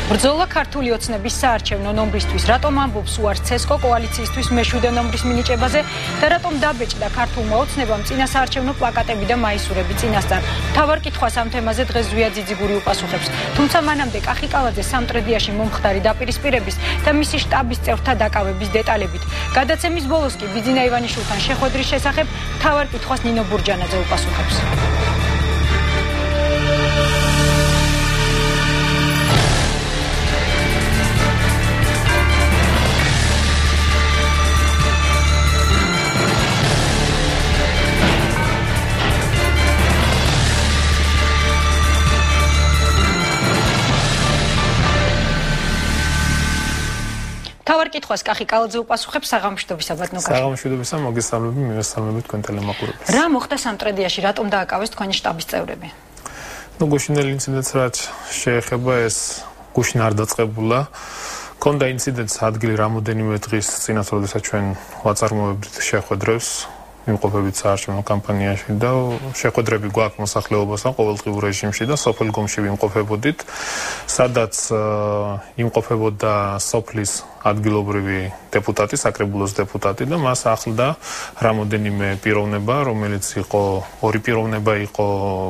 ბრძოლა ქართული ოცნების საარჩევნო ნომრისთვის, რატომ ამბობს უარს ცესკო კოალიციისთვის მეშვიდე ნომრის მინიჭებაზე და რატომ დაბეჭდა ქართულმა ოცნებამ წინა საარჩევნო პლაკატები და მაისურები წინასწარ. მთავარ კითხვას ამ თემაზე დღეს ზვია ძიძიგური უპასუხებს. თუმცა მანამდე კახიკალაძე სამტრედიაში მომხდარი დაპირისპირების და მისი შტაბის წევრთა დაკავების დეტალებით. გადაცემის ბოლოს კი ბიძინა ივანიშვილთან შეხვედრის შესახებ მთავარ კითხვას ნინო ბურჯანაძე უპასუხებს. თავარ კითხვას კახიკალაძე უპასუხებს საღამოშვიდობისა ბატონო კახი. საღამოშვიდობისა მოგესალმები, მივესალმებით თქვენ ტელემაყურებელს. რა მოხდა სამტრედიაში, რატომ დააკავეს თქვენი შტაბის წევრები? გუშინდელი ინციდენტს რაც შეეხება ეს გუშინ არ დაწყებულა. ქონდა ინციდენტს ადგილი რამოდენიმე დღის წინათ, როდესაც ჩვენ ვაწარმოებდით შეხვედრებს იმყოფებით საარჩევნო კამპანიაში და შეხვედრები გვაქვს მოსახლეობასთან ყოველდღიურ რეჟიმში და სოფელ გომში ვიმყოფებოდით, სადაც იმყოფებოდა სოფლის ადგილობრივი დეპუტატი, საკრებულოს დეპუტატი და მას ახლდა რამოდენიმე პიროვნება, რომელიც იყო ორი პიროვნება იყო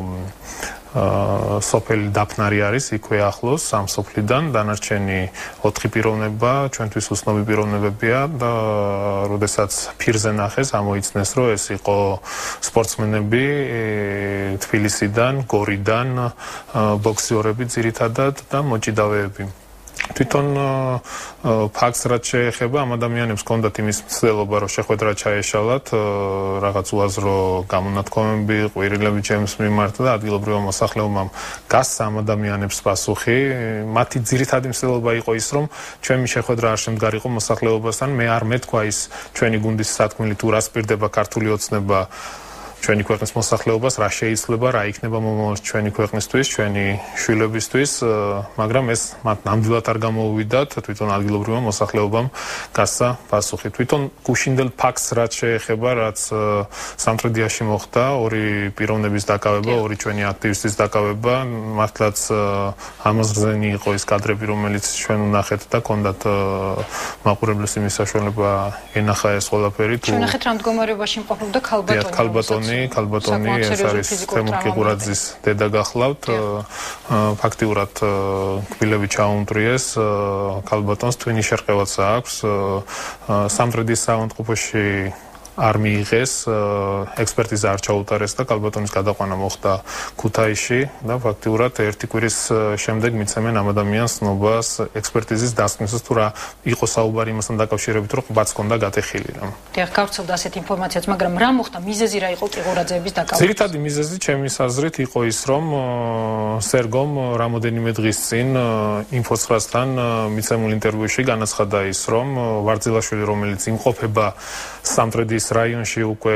სოფელი დაფნარი არის იქვე ახლოს ამ სოფლიდან, დანარჩენი 4 პიროვნება ჩვენთვის უცნობი პიროვნებებია და როდესაც ფირზე ნახეს ამოიცნეს რომ ეს იყო სპორტსმენები თბილისიდან, გორიდან, ბოქსიორები ძირითადად და მოჭიდავეები. თვითონ ფაქტს რაც შეეხება ამ ადამიანებს ჰქონდათ იმის მცდელობა რომ შეხვედრა ჩაეშალათ რაღაც უაზრო გამონათქვამები, ყვირილები ჩემს მიმართ და ადგილობრივმა მოსახლეობამ გასცა ამ ადამიანებს პასუხი. მათი ძირითადი მცდელობა იყო ის რომ ჩვენი შეხვედრა არ შემდგარიყო მოსახლეობასთან. მე არ მეთქვა ის ჩვენი გუნდის სათქმელი თუ რას პირდება ქართული ოცნება ჩვენი ქვეყნის მოსახლეობას, რა შეიძლება, რა იქნება მომავალში ჩვენი ქვეყნისთვის, ჩვენი შვილებისთვის, მაგრამ ეს მათ ნამდვილად არ გამოუვიდათ, თვითონ ადგილობრივმა მოსახლეობამ გასცა პასუხი. თვითონ გუშინდელ ფაქტს რაც შეეხება, რაც სამტრედიაში მოხდა, ორი პიროვნების დაკავება, ორი ჩვენი აქტივისტის დაკავება, მართლაც ამაზრზენი იყო ის კადრები, რომელიც ჩვენ ვნახეთ და ჰქონდათ მაყურებლის იმის საშუალება ენახა ეს ყველაფერი. ჩვენ ნახეთ რა მდგომარეობაში იმყოფებოდა ქალბატონი ეს არის თემურ კიღურაძის დედა გახლავთ. ფაქტიურად კბილები ჩაუნტრიეს ქალბატონს, თვინი შერყევაც აქვს. სამტრედის საავადმყოფოში არ მიიღეს, ექსპერტიზა არ ჩაუტარეს და ქალბატონის გადაყვანა მოხდა ქუთაისში და ფაქტიურად ერთი კვირის შემდეგ მიცემენ ამ ადამიანს ნობას ექსპერტიზის დასკვნისას თუ რა იყო საუბარი იმასთან დაკავშირებით, რომ ყბაც ჰქონდა გატეხილი რა. დიახ, გავრცელდა ასეთი ინფორმაციაც, მაგრამ რა მოხდა მიზეზი რა იყო კიღურაძეების დაკავების? ძირითადი მიზეზი ჩემის აზრით იყო ის, რომ სერგომ რამოდენიმე დღის წინ ინფო9-თან მიცემულ ინტერვიუში განაცხადა ის, რომ ვარძელაშვილი, რომელიც იმყოფება სამტრედის რაიონში უკვე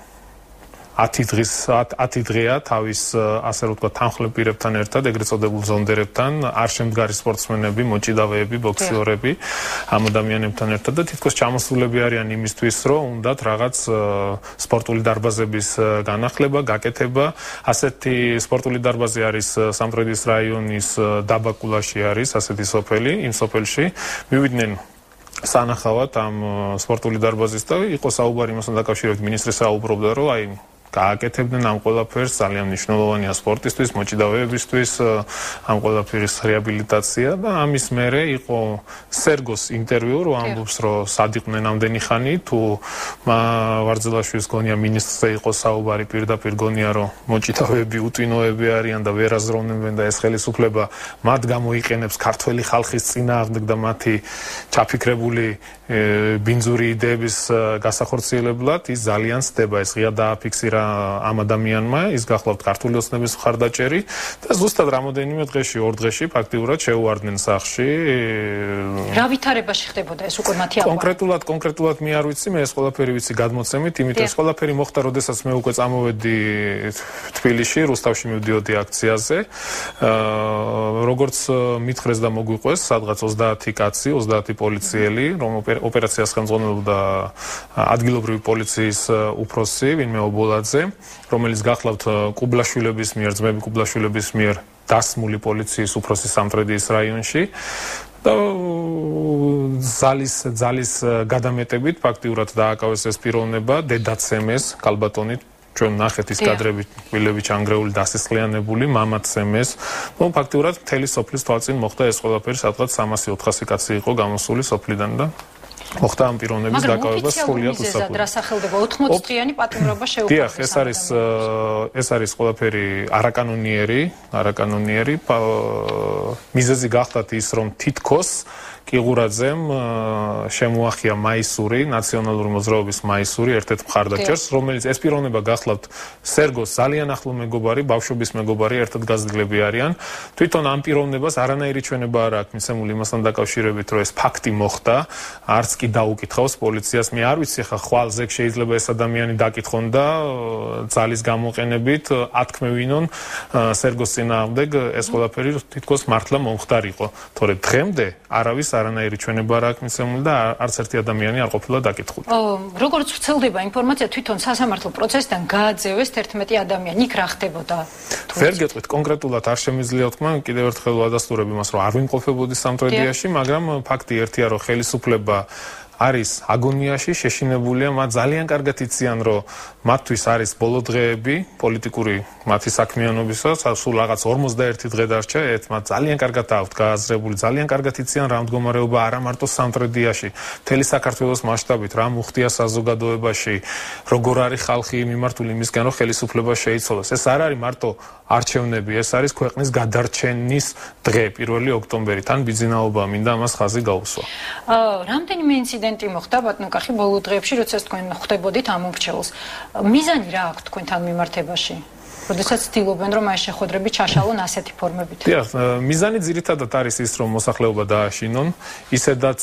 10 დღეა თავის ასე რომ ვთქვათ თანხლებ პირებთან ერთად, ეგრეთ წოდებულ ზონდერებთან, არ შემდგარი სპორტსმენები, მოჭიდავეები, ბოქსიორები ამ ადამიანებთან ერთად და თითქოს ჩამოსულები არიან იმისთვის, რომ უნდათ რაღაც სპორტული დარბაზების განახლება, გაკეთება. ასეთი სპორტული დარბაზი არის სამტრედის რაიონის დაბაკულაში არის ასეთი სოფელი, იმ სოფელში მივიდნენ სანახავად ამ სპორტული დარბაზის და იყო საუბარი იმასთან დაკავშირებით, მინისტრი საუბრობდა, რომ აი გააკეთებდნენ ამ ყველაფერს, ძალიან მნიშვნელოვანია სპორტისთვის, მოჭიდავეებისთვის, ამ ყველაფერის რეაბილიტაცია და ამის მერე იყო სერგოს ინტერვიუ, რომ ამბობს, რომ სად იყვნენ ამდენი ხანი, თუ ვარძელაშვილის გონია მინისტრზე იყო საუბარი, პირდაპირ გონია, რომ მოჭიდავეები უტვინოები არიან და ვერ აზროვნებენ და ეს ხელისუფლება მათ გამოიყენებს ქართველი ხალხის წინააღმდეგ და მათი ჩაფიქრებული ბინძური იდეების გასახორციელებლად ის ძალიან ცდება, ეს ღია დააფიქსირა ამ ადამიანმა, ის გახლავთ ქართული ოცნების მხარდაჭერი და ზუსტად რამოდენიმე დღეში, 2 დღეში ფაქტიურად შეუვარდნენ სახლში. რა ვითარებაში ხდებოდა ეს უკვე მათი აყვანა? კონკრეტულად მე არ ვიცი, მე ეს ყველაფერი ვიცი გადმოცემით, იმიტომ ეს ყველაფერი მოხდა, როდესაც მე უკვე წამოვედი თბილისში, რუსთავში მივდიოდი აქციაზე. როგორც მითხრეს და მოგვიყვეს, სადღაც 30 კაცი, 30 პოლიციელი, რომ ოპერაციას ხელმძღვანელობდა ადგილობრივი პოლიციის უფროსი, ვინმე ობოლაძე, რომელიც გახლავთ კუბლაშვილების მიერ, ძმები კუბლაშვილების მიერ დასმული პოლიციის უფროსი სამტრედიის რაიონში და ძალის გადამეტებით ფაქტიურად დააკავეს ეს პიროვნება დედაც ემეს კალბატონით ჩვენ ნახეთ ის კადრები კბილები ჩანგრეული დასისხლიანებული მამაც ემეს ну ფაქტიურად მთელი სოფლის თვალწინ მოხდა ეს ყველაფერი სადღაც 300-400 კაცი იყო გამოსული სოფლიდან და მოხდა ამ პიროვნების დაკავება სრულიად უსაფრთხო. რა სახელდება 80 წლიანი პატიმრობა შეუქმნეს. ეს არის ყველაფერი არაკანონიერი მიზეზი გახდათ ის რომ თითქოს კიღურაძემ შემოახია მაისური ნაციონალური მოძრაობის მაისური ერთ-ერთ მხარდაჭერს რომელიც ეს პიროვნება გახლავთ სერგოს ძალიან ახლო მეგობარი ბავშვობის მეგობარი ერთად გაზრდილები არიან თვითონ ამ პიროვნებას არანაირი ჩვენება არ აქვს მიცემული იმასთან დაკავშირებით რომ ეს ფაქტი მოხდა არც კი დაუკითხავს პოლიციას მე არ ვიცი ხა ხვალზე შეიძლება ეს ადამიანი დაკითხონ და ძალის გამოყენებით ათქმევინონ სერგოს წინააღმდეგ ეს ყველაფერი თითქოს მართლა მომხდარიყო თორე დღემდე არავის არანაირი ჩვენება არ აქვს მიცემული და არც ერთი ადამიანი არ ყოფილა დაკითხული. როგორც ვრცელდება ინფორმაცია თვითონ სასამართლო პროცესიდან გააძევეს 11 ადამიანი იქ რა ხდებოდა? ვერ გეტყვით კონკრეტულად არ შემიძლია თქვა კიდევ ერთხელ ვადასტურებ იმას რომ არ ვიმყოფებოდი სამტრედიაში მაგრამ ფაქტი ერთია რომ ხელისუფლება არის აგონიაში შეშინებულია მათ ძალიან კარგად იციან რომ მათთვის არის ბოლო დღეები პოლიტიკური მათი საქმიანობისას სულ რაღაც 51 დღე დარჩა ერთ მათ ძალიან კარგად აქვთ გააზრებული ძალიან კარგად იციან რა მდგომარეობა არა მარტო სამტრედიაში მთელი საქართველოს მასშტაბით რა მოხდია საზოგადოებაში როგორ არის ხალხი მიმართული იმისკენ რომ ხელისუფლება შეიცვალოს ეს არ არის მარტო არჩევნები ეს არის ქვეყნის გადარჩენის დღე 1 ოქტომბერი თან ბიძინაობა მინდა ამას ხაზი გაუსვა რამდენიმე ინციდენტი მოხდა ბატონო კახი ბოლო დღეებში როდესაც თქვენ ხვდებოდით ამ მომრჩეულს მიზანი რა აქვს თქვენთან მიმართებაში როდესაც ცდილობენ რომ აი შეხვედრები ჩაშალონ ასეთი ფორმებით. დიახ, მიზანი ძირითადად არის ის რომ მოსახლეობა დააშინონ, ისედაც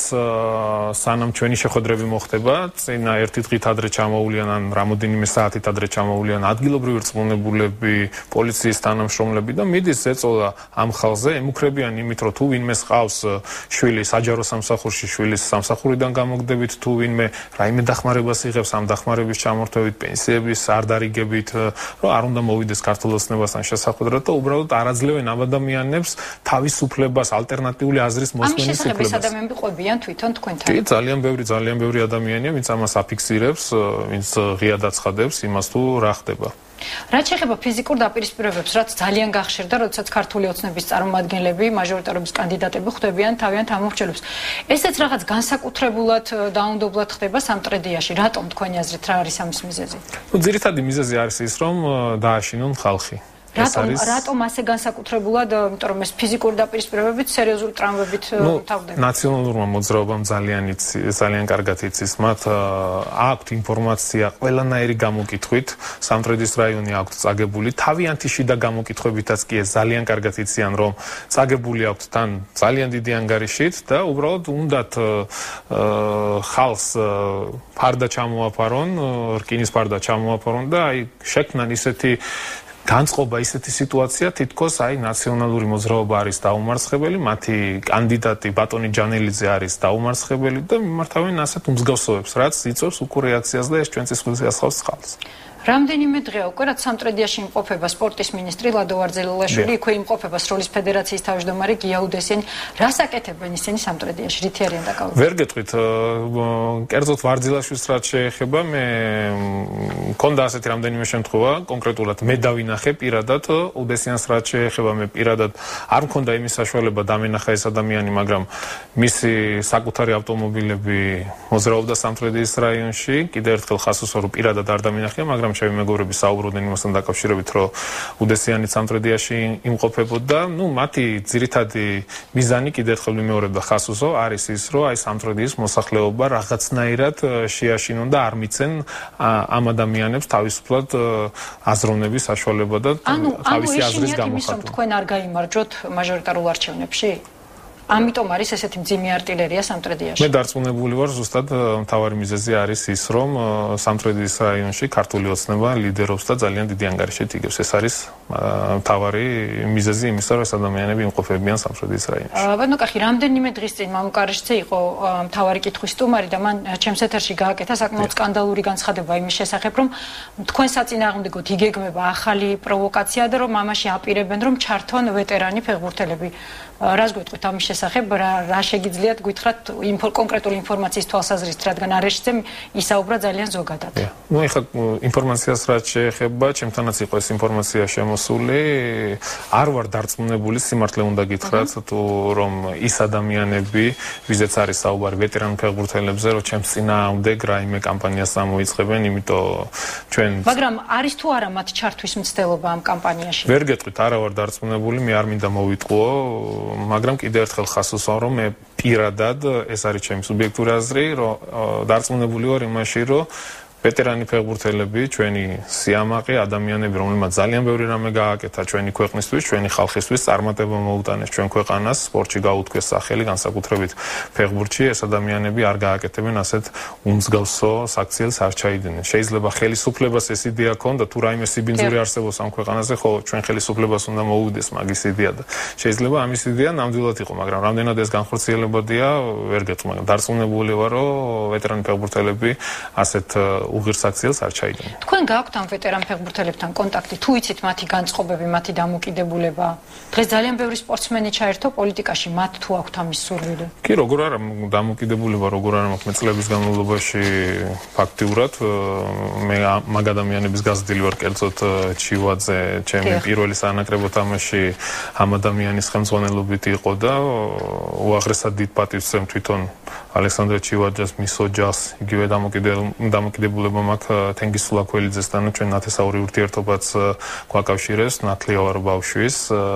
სანამ ჩვენი შეხვედრები მოხდება, წინა ერთი დღით ადრე ჩამოულიან ან რამოდენიმე საათით ადრე ჩამოულიან ადგილობრივი რწმუნებულები, პოლიციის თანამშრომლები და მიდის ეწოლა ამ ხალხზე, ემუქრებიან იმით რომ თუ ვინმე ყავს შვილი საჯარო სამსახურში, შვილის სამსახურიდან გამოგდებით, თუ ვინმე რაიმე დახმარებას იღებს ამ დახმარების ჩამორთმევით, პენსიების არ დარიგებით, რომ არ უნდა მოვიდეს ქართულ ოცნებასთან შესახვედრად და უბრალოდ არაძლევენ ამ ადამიანებს თავისუფლებას, ალტერნატიული აზრის მოსმენის უფლებას. ამ შესახებ ადამიანები ყვებიან თვითონ თქვენთან. კი, ძალიან ბევრი ადამიანია, ვინც ამას აფიქსირებს, ვინც ღიად აცხადებს იმას თუ რა ხდება. რაც შეეხება ფიზიკურ დაპირისპირებებს, რაც ძალიან გახშირდა, როდესაც ქართული ოცნების წარმომადგენლები, მაჟორიტარობის კანდიდატები ხვდებიან თავიანთ ამომრჩევლებს. ესეც რაღაც განსაკუთრებულად დაუნდობლად ხდება სამტრედიაში. რატომ თქვენი აზრით რა არის ამის მიზეზი? ძირითადი მიზეზი არის ის, რომ დააშინონ ხალხი. რატომ ასე განსაკუთრებულად, იმიტომ რომ ეს ფიზიკური დაპირისპირებებით სერიოზული ტრამვებით თავდება. ნაციონალურმა მოძრაობამ ძალიან კარგად იცის, მათ აქვთ ინფორმაცია ყველანაირი გამოკითხვით, სამტრედის რაიონი აქვთ წაგებული, თავიანთი შიდა გამოკითხვებითაც კი ძალიან კარგად იციან, რომ წაგებული აქვთ თან ძალიან დიდი ანგარიშით და უბრალოდ უნდათ ხალხს ფარდა ჩამოაფარონ, რკინის ფარდა ჩამოაფარონ და აი შექმნან ისეთი განწყობა ისეთი სიტუაცია თითქოს აი ნაციონალური მოძრაობა არის დაუმარცხებელი, მათი კანდიდატი ბატონი ჯანელიძე არის დაუმარცხებელი და მიმართავენ ასეთ უმსგავსობებს, რაც იწვევს უკუ რეაქციას და ეს ჩვენ წისქვილს იასხავს ხალხს. რამდენიმე დღეა უკვე რაც სამტრედიაში იმყოფება სპორტის მინისტრი ლადო ვარძელილაშვილი, იქვე იმყოფება სროლის ფედერაციის თავმჯდომარე გია უდესიანი. რას აკეთებენ ისინი სამტრედიაში? რითი არიან დაკავებული? ვერ გეტყვით, კერძოდ ვარძელილაშვილს რაც შეეხება, მე მქონდა ასეთი რამდენიმე შემთხვევა, კონკრეტულად მე დავინახე პირადად უდესიანს რაც შეეხება, მე პირადად არ მქონდა იმის საშუალება დამენახა ეს ადამიანი, მაგრამ მისი საკუთარი ავტომობილები მოძრაობდა სამტრედიის რაიონში, კიდევ ერთხელ ხას უსვა რომ პირადად არ დამენახია, მაგრამ ჩემი მეგობრები საუბრობდნენ იმასთან დაკავშირებით, რომ უდესიანი სამტრედიაში იმყოფებოდა. მათი ძირითადი მიზანი კიდევ ერთხელ ვიმეორებ და ხას უსვა არის ის, რომ აი სამტრედიის მოსახლეობა რაღაცნაირად შეაშინონ და არ მიცენ ამ ადამიანებს თავისუფლად აზროვნების საშუალება და თავისი აზრის გამოხატვა. თქვენ არ გაიმარჯვოთ მაჟორიტარულ არჩევნებში? ამიტომ არის ესეთი მძიმე артиლერია სამტრედიაში. მე დარწმუნებული ვარ, ზუსტად მთავარი მიზეზი არის ის, რომ სამტრედის რაიონში ქართული ოცნება ლიდერობს და ძალიან დიდი ანგარიშით იგებს. ეს არის მთავარი მიზეზი იმისა, რომ ეს ადამიანები იმყოფებიან სამტრედის რაიონში. ბატონო კახი, რამდენიმე დღის წინ მამუკარიშძე იყო მთავარი კითხვის სტუმარი და მან ჩემს ეთერში გააკეთა საკმაოდ სკანდალური განცხადება იმის შესახებ, რომ თქვენ საწინააღმდეგოდ იგეგმება ახალი პროვოკაცია და რომ ამაში აპირებენ, რომ ჩართონ ვეტერანი ფეხბურთელები. რას გვეტყვით ამის შესახებ, რა შეგიძლიათ გითხრათ კონკრეტული ინფორმაციის თვალსაზრისით, რადგან არეშძემ ისაუბრა ძალიან ზოგადად. ნუ ეხლა ინფორმაციას რაც შეეხება, ჩემთანაც იყო ეს ინფორმაცია შემოსული, არ ვარ დარწმუნებული, სიმართლე უნდა გითხრათ, თუ რომ ის ადამიანები, ვიზეც არის საუბარი ვეტერან ფეხბურთელებზე, რომ ჩემს წინააღმდეგ რაიმე კამპანიას ამოიწყებენ, იმიტომ ჩვენ მაგრამ არის თუ არა მათ ჩართვის მცდელობა ამ კამპანიაში? ვერ გეტყვით, არა ვარ დარწმუნებული, მე არ მინდა მოვიტყუო, მაგრამ კიდევ ერთხელ ხას უსვამ, რომ მე პირადად ეს არის ჩემი სუბიექტური აზრი, რომ დარწმუნებული ვარ იმაში, რომ ვეტერანი ფეხბურთელები, ჩვენი სიამაყე ადამიანები, რომლებმაც ძალიან ბევრი რამე გააკეთა ჩვენი ქვეყნისთვის, ჩვენი ხალხისთვის, წარმატება მოუტანეს ჩვენ ქვეყანას, სპორტში გაუთქვეს სახელი, განსაკუთრებით ფეხბურთში, ეს ადამიანები არ გააკეთებენ ასეთ უმსგავსო საქციელს არ ჩაიდნენ. შეიძლება ხელისუფლებას ეს იდეა ქონდა, თუ რაიმე სიბინძური არსებობს ამ ქვეყანაზე, ხო, ჩვენ ხელისუფლებას უნდა მოუვიდეს მაგის იდეა და შეიძლება ამის იდეა ნამდვილად იყო, მაგრამ რამდენად ეს განხორციელებადია, ვერ გეტყვი, მაგრამ დარწმუნებული ვარ, რომ ვეტერანი ფეხბურთელები ასეთ უღირს აქციელს არ ჩაიდნენ. თქვენ გაქვთ ამ ვეტერან ფეხბურთელებთან კონტაქტი? თუ იცით მათი განწყობები, მათი დამოკიდებულება? დღეს ძალიან ბევრი სპორტსმენი ჩაერთო პოლიტიკაში, მათ თუ აქვთ ამის სურვილი? კი, როგორ არა, დამოკიდებულება როგორ არა მაქვს, მე წლების განმავლობაში ფაქტიურად მე მაგ ადამიანების გაზრდილი ვარ, კერძოდ ჩივაძე, ჩემი პირველი საანაკრებო თამაში ამ ადამიანის ხელმძღვანელობით იყო და უაღრესად დიდ პატივს ვცემ თვითონ ალექსანდრე ჩივაძეს, მის ოჯახს, იგივე დამოკიდებულება მაქვს თენგიზ სულაქველიძესთან, ჩვენ ნათესაური ურთიერთობაც გვაკავშირებს, ნათლიავარ ბავშვის,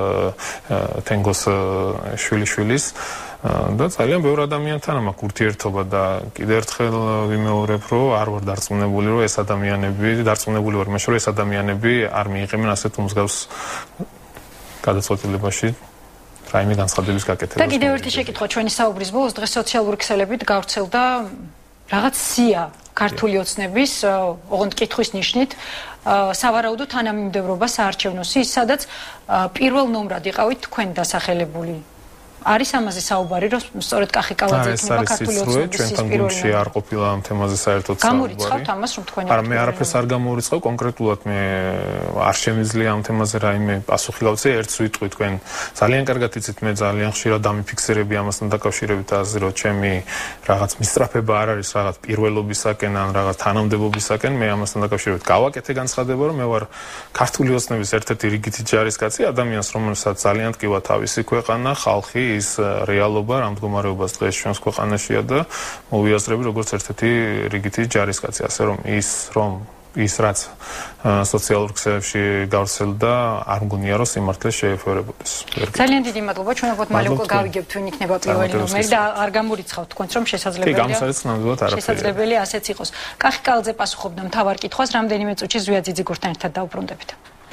თენგოს შვილიშვილის და ძალიან ბევრ ადამიანთან მაქვს ურთიერთობა და კიდევ ერთხელ ვიმეორებ, რომ არ ვარ დარწმუნებული, რომ ეს ადამიანები, დარწმუნებული ვარ იმაში, რომ ეს ადამიანები არ მიიღებენ ასეთ უმსგავს გადაწყვეტილებაში რაიმე განცხადების გაკეთებას. და კიდევ ერთი შეკითხვა ჩვენი საუბრის ბოლოს, დღეს სოციალური ქსელებით გავრცელდა რაღაც სია ქართული ოცნების, ოღონდ კითხვის ნიშნით, სავარაუდო თანამიმდევრობა საარჩევნო სიის, სადაც პირველ ნომრად იყავით თქვენ დასახელებული. არის ამაზე საუბარი, რომ სწორედ კახი კალაძე იქნება ქართული ოცნების სიის პირველი ჩვენთან არ ყოფილა ამ თემაზე საერთოდ საუბარი. გამორიცხავთ ამას, რომ თქვენი არა, მე არაფერს არ გამორიცხავ, კონკრეტულად მე არ შემიძლია ამ თემაზე რაიმე პასუხი გავცე, ერთს ვიტყვი თქვენ. ძალიან კარგად იცით, მე ძალიან ხშირად დამიფიქსირები ამასთან დაკავშირებით აზრი, რომ ჩემი რაღაც მისწრაფება არ არის რაღაც პირველობისაკენ ან რაღაც თანამდებობისაკენ, მე ამასთან დაკავშირებით გავაკეთე განცხადება, რომ მე ვარ ქართული ოცნების ერთ-ერთი რიგითი ჯარისკაცი, ადამიანს, რომელსაც ძალიან ტკივა თავისი ქვეყანა, ხალხი, ის რეალობა, ამ მდგომარეობას დღეს ჩვენს ქვეყანაშია და მოვიაზრები როგორც ერთ-ერთი რიგითი ჯარისკაცი, ასე რომ ის რაც სოციალურ ქსელებში გავრცელდა, არ მგონია რომ სიმართლეს შეეფერებოდეს. ძალიან დიდი მადლობა, ჩვენ ალბათ მალე უკვე გავიგებთ ვინ იქნება პირველი ნომერი და არ გამორიცხავთ თქვენც რომ შესაძლებელია ასეც იყოს. კახი კალაძე პასუხობდა მთავარ კითხვას, რამდენიმე წუთში ზვია ძიძიგურთან ერთად დავუბრუნდებით.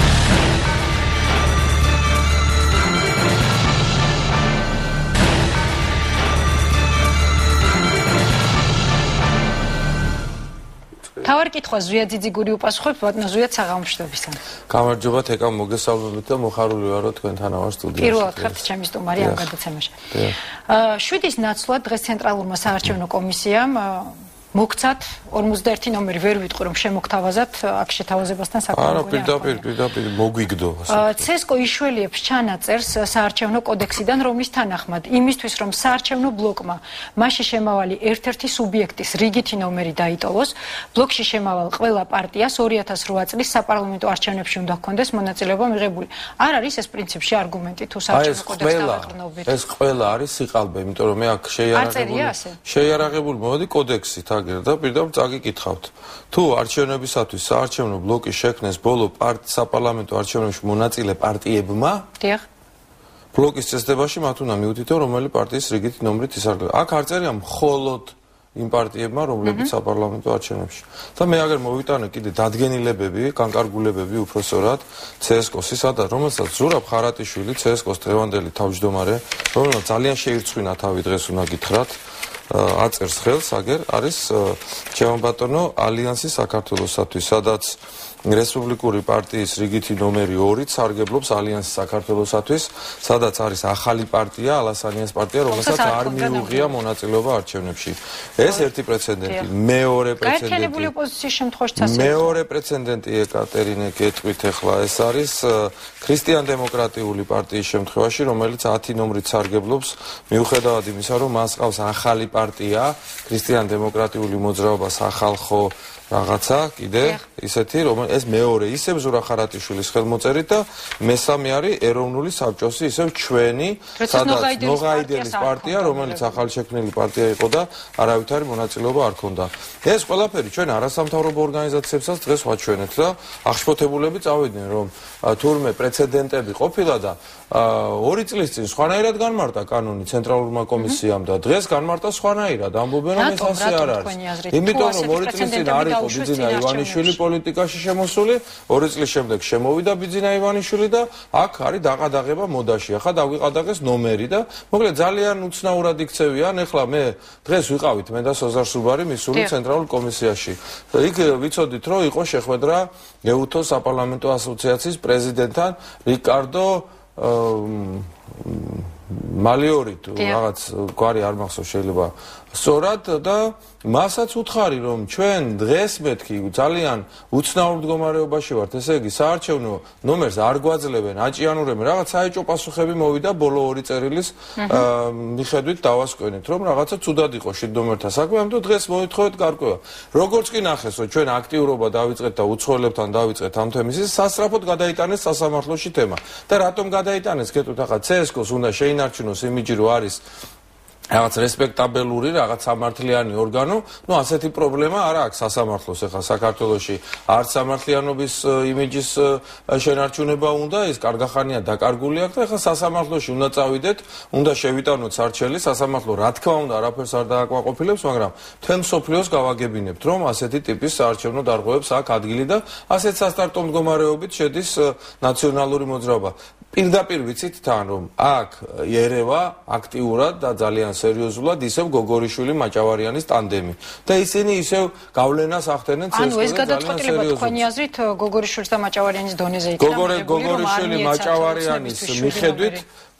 თავარი კითხვა ზვია ძიძიგური უპასუხებს ბატონო ზვია საღამოშტობისგან. გამარჯობა თეკა მოგესალმებით და მოხარული ვარო თქვენთან ავარ სტუდიაში. პირველად ხართ ჩემი სტუმარი ამ გადაცემაში. 7-ის ნაცვლად დღეს ცენტრალურმა საარჩევნო კომისიამ მოგცათ 51 ნომერი, ვერ ვიტყვი რომ შემოგთავაზათ აქ შეთავაზებასთან საკუთარ. არა, პირდაპირ მოგვიგდო. ცესკო იშველიებს ჩანაწერს საარჩევნო კოდექსიდან, რომლის თანახმად იმისთვის რომ საარჩევნო ბლოკმა მასში შემავალი ერთ-ერთი სუბიექტის რიგითი ნომერი დაიტოვოს, ბლოკში შემავალ ყველა პარტიას 2008 წლის საპარლამენტო არჩევნებში უნდა ჰქონდეს მონაწილეობა მიღებული. არ არის ez პრინციპში არგუმენტი თუ საარჩევნო კოდექსს დავაყრდნობით. ეს ყველა არის სიყალბე, იმიტომ რომ მე აქ შეიარაღებული მოდი კოდექსით და პირდაპირ წაგიკითხავთ. თუ არჩევნებისათვის საარჩევნო ბლოკი შექმნეს ბოლო საპარლამენტო არჩევნებში მონაწილე პარტიებმა, ბლოკის წესდებაში მათ უნდა მიუთითონ, რომელი პარტიის რიგითი ნომრით ისარგებლება. აქ არ წერია მხოლოდ იმ პარტიებმა, რომლებიც საპარლამენტო არჩევნებში. და მე აგერ მოვიტანე კიდე დადგენილებები, განკარგულებები უпроსორად CSKOS-ი, სადაც რომელსაც ზურაბ ხარატიშვილი, CSKOS დღევანდელი თავმჯდომარე, რომელსაც ძალიან შეირცხვინა თავი დღეს უნდა გითხრათ, აწერს ხელს აგერ არის ჩემო ბატონო ალიანსი საქართველოსათვის, სადაც რესპუბლიკური პარტიის რიგითი ნომერი 2 სარგებლობს ალიანსი საქართველოსათვის, სადაც არის ახალი პარტია, ალასანიანის პარტია, რომელსაც არ მიუღია მონაწილეობა არჩევნებში. ეს ერთი პრეცედენტი. მეორე პრეცედენტი ეკატერინე გეტყვით ახლა, ეს არის ქრისტიან-დემოკრატიული პარტიის შემთხვევაში, რომელიც 10 ნომრით სარგებლობს, მიუხედავად იმისა, რომ მას ყავს ახალი პარტია, ქრისტიან-დემოკრატიული მოძრაობა სახალხო რაღაცა კიდე ისეთი რომ ეს მეორე ისევ ზურა ხარატიშვილის ხელმოწერით და მესამე არის ეროვნული საბჭოსი ისევ ჩვენი სადაც ნოღაიდელის პარტია რომელიც ახალ შექმნილი პარტია იყო და არავითარი მონაწილეობა არ ჰქონდა ეს ყველაფერი ჩვენ არასამთავრობო ორგანიზაციებსაც დღეს ვაჩვენეთ და აღშფოთებულები წავიდნენ რომ თურმე პრეცედენტები ყოფილა და 2 წლის წინ სხვანაირად განმარტა კანონი ცენტრალურმა კომისიამ და დღეს განმარტა სხვანაირად ამბობენ რომ ეს ასე არ არის იმიტომ რომ 2 წლის წინ არის ბიძინა ივანიშვილი პოლიტიკაში შემოსული 2 წლის შემდეგ შემოვიდა ბიძინა ივანიშვილი და აქ არის დაყადაღება მოდაში ახლა დავიყადაღეს ნომერი და მოკლედ ძალიან უცნაურად იქცევიან ეხლა მე დღეს ვიყავით მე და სოზარ სუბარი მისული ცენტრალურ კომისიაში იქ ვიცოდით რომ იყო შეხვედრა გეუთო საპარლამენტო ასოციაციის პრეზიდენტთან რიკარდო მალიორი თუ რაღაც გვარი არ მახსოვს შეიძლება სწორად და მასაც უთხარი რომ ჩვენ დღეს მეთქი ძალიან უცნაურ მდგომარეობაში ვართ ესე იგი საარჩევნო ნომერს არ გვაძლევენ აჭიანურებენ რაღაც საეჭო პასუხები მოვიდა ბოლო 2 წერილის მიხედვით დავასკვენეთ რომ რაღაცა ცუდად იყო შიდომერთა საქმე ამიტომ დღეს მოითხოვეთ გარკვევა როგორც კი ნახეს რომ ჩვენ აქტიურობა დავიწყეთ და უცხოელებთან დავიწყეთ ამ თემის სასწრაფოდ გადაიტანეს სასამართლოში თემა და რატომ გადაიტანეს გეტყვით ახლა CSKOS უნდა შეინარჩუნოს იმიჯი რომ არის რაღაც რესპექტაბელური რაღაც სამართლიანი ორგანო, ну ასეთი პრობლემა არ აქვს სასამართლოს ახლა საქართველოში არც სამართლიანობის იმიჯის შენარჩუნება უნდა ის კარგახანია დაკარგული აქვს და ახლა სასამართლოში უნდა წავიდეთ, უნდა შევიტანოთ სარჩელი, სასამართლო რა თქმა უნდა არაფერს არ დააკმაყოფილებს, მაგრამ თქვენ მსოფლიოს გავაგებინებთ, რომ ასეთი ტიპის საარჩევნო დარღვევებს აქვს ადგილი და ასეთ სასტარტო მდგომარეობით შედის ნაციონალური მოძრაობა. პირდაპირ ვიცით თან რომ აქ ერევა აქტიურად და ძალიან სერიოზულად ისევ გოგორიშვილი მაჭავარიანის ტანდემი და ისინი ისევ გავლენას ახდენენ CSKOS-ზე. ანუ ეს გადაწყვეტილება თქვენი აზრით გოგორიშვილის და მაჭავარიანის დონეზე იქნება გოგორიშვილი მაჭავარიანის მიხედვით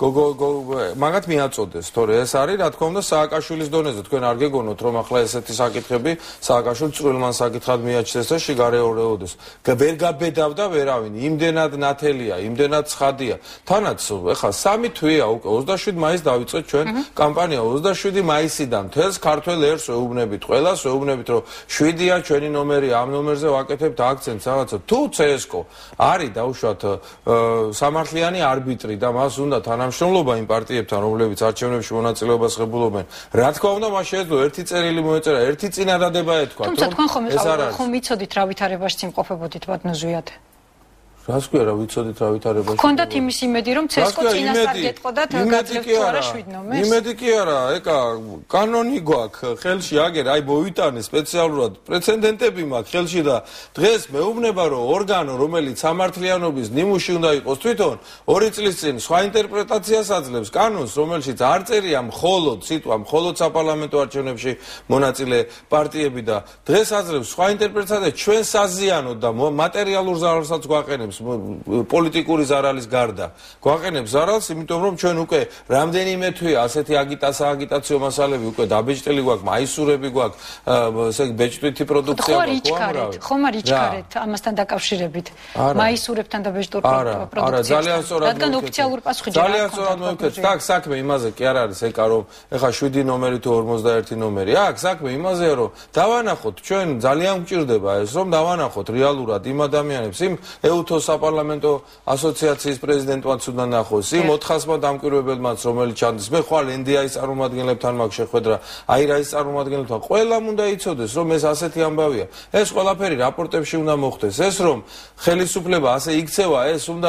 მაგათ მიაწოდეს თორე ეს არის რა თქმა უნდა სააკაშვილის დონეზე თქვენ არ გეგონოთ რომ ახლა ესეთი საკითხები სააკაშვილს წვრილმან საკითხად მიაჩნდეს და შეგარეორეოდეს ვერ გაბედავდა ვერავინ იმდენად ნათელია იმდენად ცხადია თანაც ახლა 3 თვეა უკვე 27 მაისს დავიწყეთ ჩვენ კამპანია 27 მაისიდან თელს ქართველ ერს ვეუბნებით ყველას ვეუბნებით რომ 7-ია ჩვენი ნომერი ამ ნომერზე ვაკეთებთ აქცენტს რაღაცა თუ CSKO არის დაუშვათ სამართლიანი არბიტრი და მას უნდა თანამშრომლობა იმ პარტიებთან რომლებიც არჩევნებში μονაწილეობას ღებულობენ რა თქმა უნდა მას შეეძლო ერთი წერილი მოეწერა ერთი წინადადება ეთქვა თუმცა თქვენ ხომ იცოდით რა ვითარებაში წიმყოფებოდით ბატონო ზვიად რას ქვია რა ვიცოდით რა ვითარებაში გქონდათ იმის იმედი რომ CSKO წინასწარ გეტყოდათ გაძლევთ თუ არა 7 ნომერს იმედი კი არა ეკა კანონი გვაქვს ხელში აგერ აი მოვიტანე სპეციალურად პრეცედენტები მაქვს ხელში და დღეს მეუბნება რომ ორგანო რომელიც სამართლიანობის ნიმუში უნდა იყოს თვითონ 2 წლის წინ სხვა ინტერპრეტაციას აძლევს კანონს რომელშიც არ წერია მხოლოდ სიტყვა მხოლოდ საპარლამენტო არჩევნებში მონაწილე პარტიები და დღეს აძლევს სხვა ინტერპრეტაცია ჩვენ საზიანოდ და მატერიალურ ზარალსაც გვაყენებს პოლიტიკური ზარალის გარდა გვაყენებს ზარალს იმიტომ რომ ჩვენ უკვე რამდენიმე თვეა ასეთი აგიტაციო მასალები უკვე დაბეჭდილი გვაქვს მაისურები გვაქვს ესე იგი ბეჭდვითი პროდუქცია გვაქვს ხომ არ იჩქარეთ ამასთან დაკავშირებით მაისურებთან და ბეჭდურ პროდუქციასთან არა ძალიან სწორად რადგან ოფიციალურ პასუხი ძალიან სწორად მოვიქეთ так საქმე იმაზე კი არ არის ეკა რომ ეხა 7 ნომერი თუ 51 ნომერი აქ საქმე იმაზეა რომ დავანახოთ ჩვენ ძალიან გვჭირდება ეს რომ დავანახოთ რეალურად იმ ადამიანებს იმ ეუთო საპარლამენტო ასოციაციის პრეზიდენტმაც უნდა ნახოს იმ 400-მა დამკვირვებელმაც რომელიც ჩანდეს მე ხვალ NDI-ის წარმომადგენლებთან მაქვს შეხვედრა AIRA-ის წარმომადგენლებთან ყველამ უნდა იცოდეს რომ ეს ასეთი ამბავია ეს ყველაფერი რაპორტებში უნდა მოხდეს ეს რომ ხელისუფლება ასე იქცევა ეს უნდა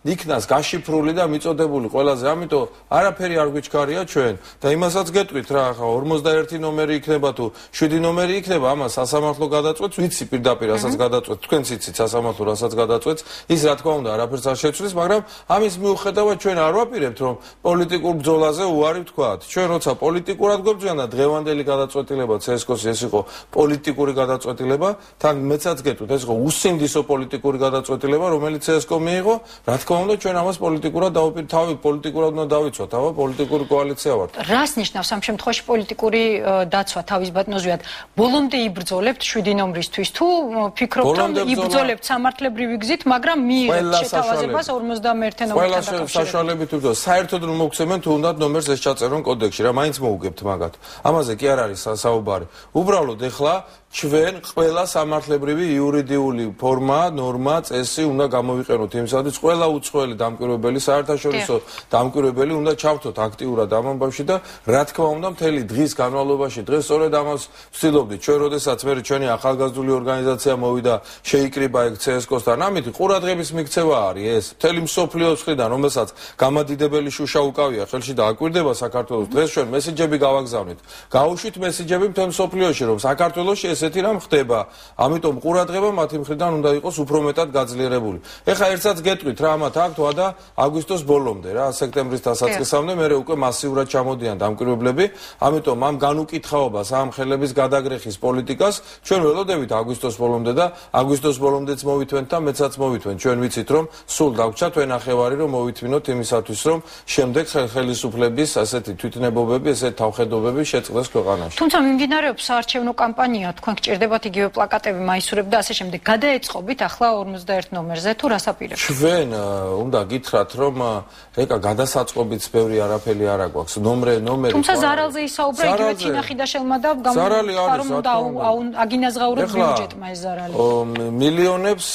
იქნას გაშიფრული და მიწოდებული ყველაზე, ამიტომ არაფერი არ გვიჩქარია ჩვენ და იმასაც გეტყვით რა, ახლა 51 ნომერი იქნება თუ 7 ნომერი იქნება, ამას სასამართლო გადაწყვეტს, ვიცი პირდაპირ რასაც გადაწყვეტს, თქვენც იცით სასამართლო რასაც გადაწყვეტს, ის რა თქმა უნდა არაფერს არ შეცვლის, მაგრამ ამის მიუხედავად ჩვენ არ ვაპირებთ რომ პოლიტიკურ ბრძოლაზე უარი ვთქვათ. ჩვენ როცა პოლიტიკურად გვებრძვიან და დღევანდელი გადაწყვეტილება CSKOS-ს ეს იყო პოლიტიკური გადაწყვეტილება, თან მეცაც გეტყვით, ეს იყო უსინდისო პოლიტიკური გადაწყვეტილება, რომელიც CSKO მიიღო, რა თქმა უნდა ჩვენ ამას პოლიტიკურად პოლიტიკურად უნდა დავიცვათ, აბა პოლიტიკური კოალიცია ვართ. რას ნიშნავს ამ შემთხვევაში პოლიტიკური დაცვა თავის ბატონოზვიად? ბოლომდე იბრძოლებთ 7 ნომრისთვის თუ ფიქრობთ რომ იბრძოლებთ სამართლებრივი გზით, მაგრამ მიიღებთ შეთავაზებას 51 ნომრთან დაკავშირებით? ყველა საშუალებით უბრძო. საერთოდ რომ მოგცემენ თუ უნდათ ნომერს ეს ჩაწერონ კოდექსში, რა მაინც მოუგებთ მაგათ. ამაზე კი არ არის საუბარი. უბრალოდ ეხლა ჩვენ ყველა სამართლებრივი იურიდიული ფორმა, ნორმა, წესი უნდა გამოვიყენოთ იმისათვის, ყველა უცხოელი დამკვირვებელი, საერთაშორისო დამკვირვებელი უნდა ჩავთოთ აქტიურად ამ ამბავში და რა თქმა უნდა მთელი დღის განმავლობაში, დღეს სწორედ ამას ვცდილობდით. ჩვენ როდესაც მე ჩვენი ახალგაზრდული ორგანიზაცია მოვიდა, შეიკრიბა ეგ CSKOS-თან, ამით ყურადღების მიქცევა არის ეს. მთელი მსოფლიოს მხრიდან, რომელსაც გამადიდებელი შუშა უკავია ხელში და აკვირდება საქართველოს, დღეს ჩვენ მესიჯები გავაგზავნით. გაუშვით მესიჯები მთელ მსოფლიოში, რომ საქართველოში ესეთი რამ ხდება. ამიტომ ყურადღება მათი მხრიდან უნდა იყოს უფრო მეტად გაძლიერებული. ეხლა ერთსაც გეტყვით რა ამათ აქ თვა და აგვისტოს ბოლომდე რა, სექტემბრის დასაწყისამდე მე უკვე მასიურად ჩამოდიან დამკვირვებლები. ამიტომ ამ განუკითხაობას, ამ ხელების გადაგრეხის პოლიტიკას ჩვენ ველოდებით აგვისტოს ბოლომდე და აგვისტოს ბოლომდეც მოვითვენთ და მეცაც მოვითვენთ. ჩვენ ვიცით რომ სულ დაგვრჩა თქვენ ნახევარი რომ მოვითმინოთ იმისათვის რომ შემდეგ ხელისუფლების ასეთი თვითნებობები, ესეთი თავხედობები შეწყდეს ქვეყანაში. თუმცა მიმდინარეობს საარჩევნო კამპანია, თქვენ გჭირდებათ იგივე პლაკატები, მაისურები და ასე შემდეგ. გადაეწყობით ახლა 51 ნომერზე თუ რას აპირებთ? ჩვენ უნდა გითხრათ რომ ეკა გადასაწყობიც ბევრი არაფერი არ აქვს. ნომერი თუმცა ზარალზე ისაუბრა იგივე თინახიდაშელმა და გამომხატა რომ აგინაზღაუროს ბიუჯეტმა ეს ზარალი. მილიონებს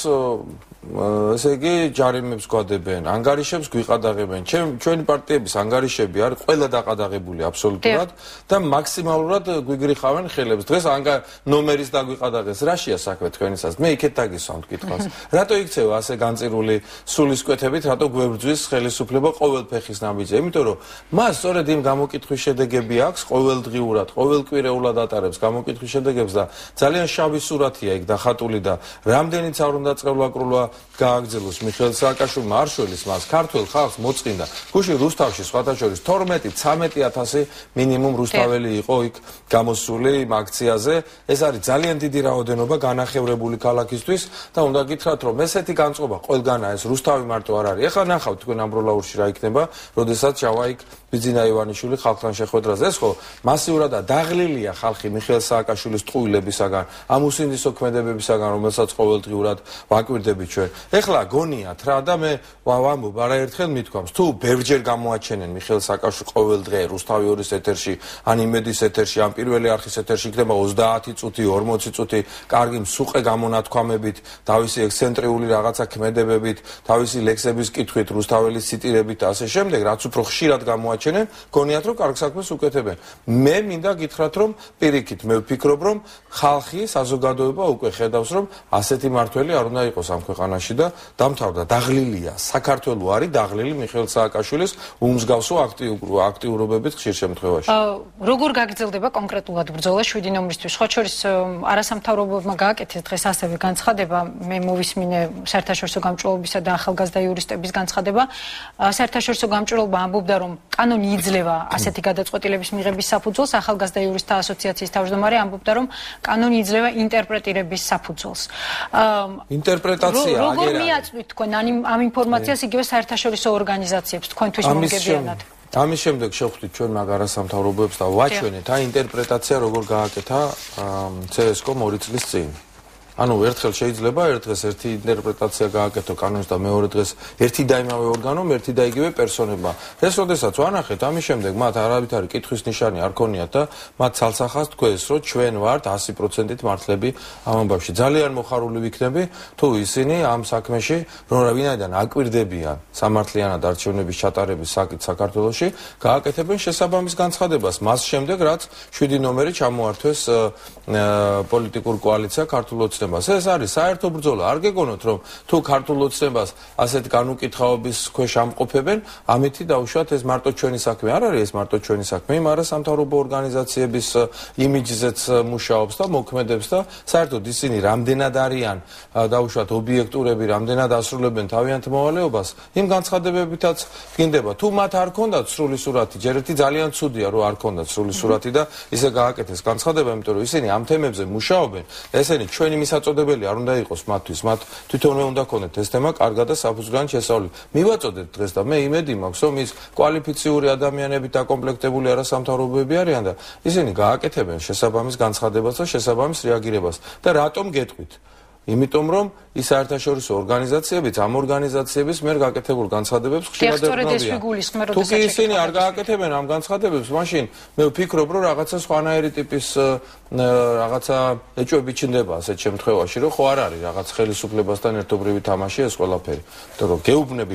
ესე იგი ჯარიმებს გვადებენ, ანგარიშებს გვიყადაღებენ. ჩვენი პარტიების ანგარიშები არის ყველა დაყადაღებული აბსოლუტურად და მაქსიმალურად გვიგრიხავენ ხელებს. დღეს ნომერის დაგვიყადაღეს. რაშია საქმე თქვენისაც? მე იქეთ დაგისვამთ კითხვას. რატო იქცევა ასე განწირული სულისკვეთებით, რატო გვებრძვის ხელისუფლება ყოველ ფეხის ნაბიჯზე? იმიტომ რომ მას სწორედ იმ გამოკითხვის შედეგები აქვს, ყოველდღიურად, ყოველკვირეულად ატარებს გამოკითხვის შედეგებს და ძალიან შავი სურათია იქ დახატული და რამდენიც არ უნდა წევლაკრულვა გააგრძელოს მიხეილ სააკაშვილმა არ შველის მას ქართულ ხალხს მოწყინდა. გუშინ რუსთავში სხვათა შორის 12-13,000 მინიმუმ რუსთაველი იყო იქ გამოსული იმ აქციაზე. ეს არის ძალიან დიდი რაოდენობა განახევრებული ქალაქისთვის და უნდა გითხრათ რომ ესეთი განწყობა ყველგანაა, ეს რუსთავი მარტო არ არის. ეხლა ნახავთ თქვენ ამბროლაურში რა იქნება, როდესაც ჩავა იქ ბიძინა ივანიშვილი ხალხთან შეხვედრაზე. ეს ხო მასიურად დაღლილია ხალხი მიხეილ სააკაშვილის ტყუილებისაგან, ამ უსინდისო ქმედებებისაგან, რომელსაც ყოველდღიურად ვაკვირდებით ჩვენ. ეხლა გონიათ რა და მე ვამბობ არაერთხელ მithქვამს, თუ ბევრჯერ გამოაჩენენ მიხეილ სააკაშვილს ყოველ დღე რუსთავი 2-ის ეთერში, ან იმედის ეთერში, ან პირველი არხის ეთერში იქნება 30 წუთი, 40 წუთი, კარგი მსუყე გამონათქვამებით, თავისი ექსცენტრიული რაღაცა ქმედებებით, თავისი ლექსების კითხვით, რუსთაველის ციტირებით და ასე შემდეგ, რაც უფრო ხშირად გამოაჩენენ, გონიათ რომ კარგ საქმეს უკეთებენ. მე მინდა გითხრათ რომ პირიქით, მე ვფიქრობ რომ ხალხი, საზოგადოება უკვე ხედავს რომ ასეთი მართველი არ უნდა იყოს ამ ქვეყანაში და დამთავრდა. დაღლილია საქართველო არის დაღლილი მიხეილ სააკაშვილის უმსგავსო აქტიურობებით ხშირ შემთხვევაში. როგორ გაგრძელდება კონკრეტულად ბრძოლა 7 ნომრისთვის? ხო შორის არასამთავრობოებმა გააკეთეს დღეს ასევე განცხადება, მე მოვისმინე საერთაშორისო გამჭვირვალობისა და ახალგაზრდა იურისტების განცხადება. საერთაშორისო გამჭვირვალობა ამბობდა რომ კანონი იძლევა ასეთი გადაწყვეტილების მიღების საფუძველს, ახალგაზრდა იურისტთა ასოციაციის თავმჯდომარე ამბობდა რომ კანონი იძლევა ინტერპრეტირების საფუძველს. ინტერპრეტაცია როგორ მიაწვით თქვენ ამ ინფორმაციას იგივე საერთაშორისო ორგანიზაციებს თქვენთვის მომგებიანად? ამის შემდეგ შევხვდით ჩვენ მაგ არასამთავრობოებს და ვაჩვენეთ აი ინტერპრეტაცია როგორ გააკეთა CSKO 2 წლის წინ. ანუ ერთხელ შეიძლება ერთ დღეს ერთი ინტერპრეტაცია გააკეთო კანონს და მეორე დღეს ერთი და იმავე ორგანომ ერთი და იგივე პერსონებმა. ეს როდესაც ვანახეთ, ამის შემდეგ მათ არავითარი კითხვის ნიშანი არ ქონიათ და მათ ცალსახას თქვეს, რომ ჩვენ ვართ 100%-ით მართლები ამ ამბავში. ძალიან მოხარული ვიქნები, თუ ისინი ამ საქმეში, რომ ვინაიდან აკვირდებიან სამართლიანად არჩევნების ჩატარების საკითხს საქართველოში, გააკეთებენ შესაბამის განცხადებას. მას შემდეგ, რაც 7 ნომერი ჩამოართვეს პოლიტიკურ კოალიცია ქართულ ოცნებამ. ოცნებას. ეს არის საერთო ბრძოლა. არ გეგონოთ რომ თუ ქართულ ოცნებას ასეთ განუკითხაობის ქვეშ ამყოფებენ, ამითი დაუშვათ ეს მარტო ჩვენი საქმე არ არის, ეს მარტო ჩვენი საქმე, იმ არასამთავრობო ორგანიზაციების იმიჯზეც მუშაობს და მოქმედებს და საერთოდ ისინი რამდენად არიან დაუშვათ ობიექტურები, რამდენად ასრულებენ თავიანთ მოვალეობას, იმ განცხადებებითაც გინდება. თუ მათ არ ქონდათ სრული სურათი, ჯერ ერთი ძალიან ცუდია რომ არ ქონდათ სრული სურათი და ისე გააკეთეს განცხადება, იმიტომ რომ ისინი ამ თემებზე მუშაობენ. ესენი ჩვენი მისაწოდებელი არ უნდა იყოს მათთვის, მათ თვითონვე უნდა ქონდეთ ეს თემა კარგად და საფუძვლიანი შესწავლილი. მივაწოდეთ დღეს და მე იმედი მაქვს, რომ ის კვალიფიციური ადამიანებით დაკომპლექტებული არასამთავრობოები არიან და ისინი გააკეთებენ შესაბამის განცხადებას და შესაბამის რეაგირებას. და რატომ გეტყვით? იმიტომ რომ ის საერთაშორისო ორგანიზაციებიც ამ ორგანიზაციების მიერ გაკეთებულ განცხადებებს ხშირად ეყრდნობიან. თუ კი ისინი არ გააკეთებენ ამ განცხადებებს, მაშინ მე ვფიქრობ, რომ რაღაცა სხვანაირი ტიპის რაღაცა ეჭვები ჩნდება ასეთ შემთხვევაში, რომ ხო არ არის რაღაც ხელისუფლებასთან ერთობრივი თამაში ეს ყველაფერი. იმიტომ რომ გეუბნები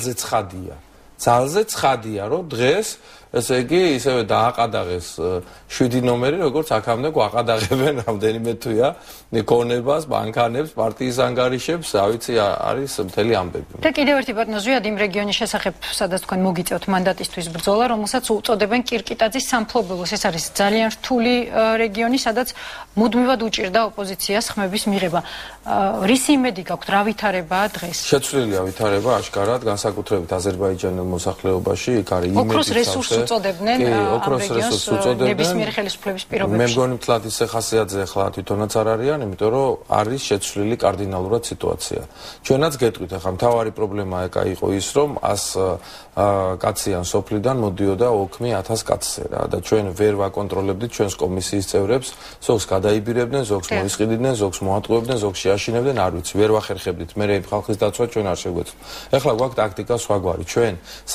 ძალზე ცხადია, რომ დღეს ესე იგი ისევე დააყადაღეს 7 ნომერი, როგორც აქამდე გვაყადაღებენ რამდენიმე თვეა ქონებას, ბანკანებს, პარტიის ანგარიშებს, ავიცი არის მთელი ამბები. და კიდევ ერთი ბატონო ზვიად იმ რეგიონის შესახებ, სადაც თქვენ მოგიწევთ მანდატისთვის ბრძოლა, რომელსაც უწოდებენ კირკიტაძის სამფლობელოს. ეს არის ძალიან რთული რეგიონი, სადაც მუდმივად უჭირდა ოპოზიციას ხმების მიღება. რისი იმედი გაქვთ, რა ვითარებაა დღეს? შეცვლილია ვითარება აშკარად, განსაკუთრებით აზერბაიჯანელ მოსახლეობაში, იქ არის იმედი ოქროს რესურსს უწოდებდნენ ამ რეგიონს ნებისმიერი ხელისუფლების პირობებში. მე მგონი თლად ისე ხასიათზე ახლა თვითონაც არ არიან, იმიტომ რომ არის შეცვლილი კარდინალურად სიტუაცია. ჩვენაც გეტყვით, ახლა მთავარი პრობლემა ეკა იყო ის, რომ 100 კაციან სოფლიდან მოდიოდა ოქმი 1000 კაცზე რა და ჩვენ ვერ ვაკონტროლებდით ჩვენს კომისიის წევრებს, ზოგს გადაიბირებდნენ, ზოგს მოისყიდნენ, ზოგს მოატყუებდნენ, ზოგს შეაშინებდნენ, არ ვიცი, ვერ ვახერხებდით. მე ხალხის დაცვა ჩვენ არ შეგვეცდ. ეხლა გვაქვს ტაქტიკა სხვაგვარი. ჩვენ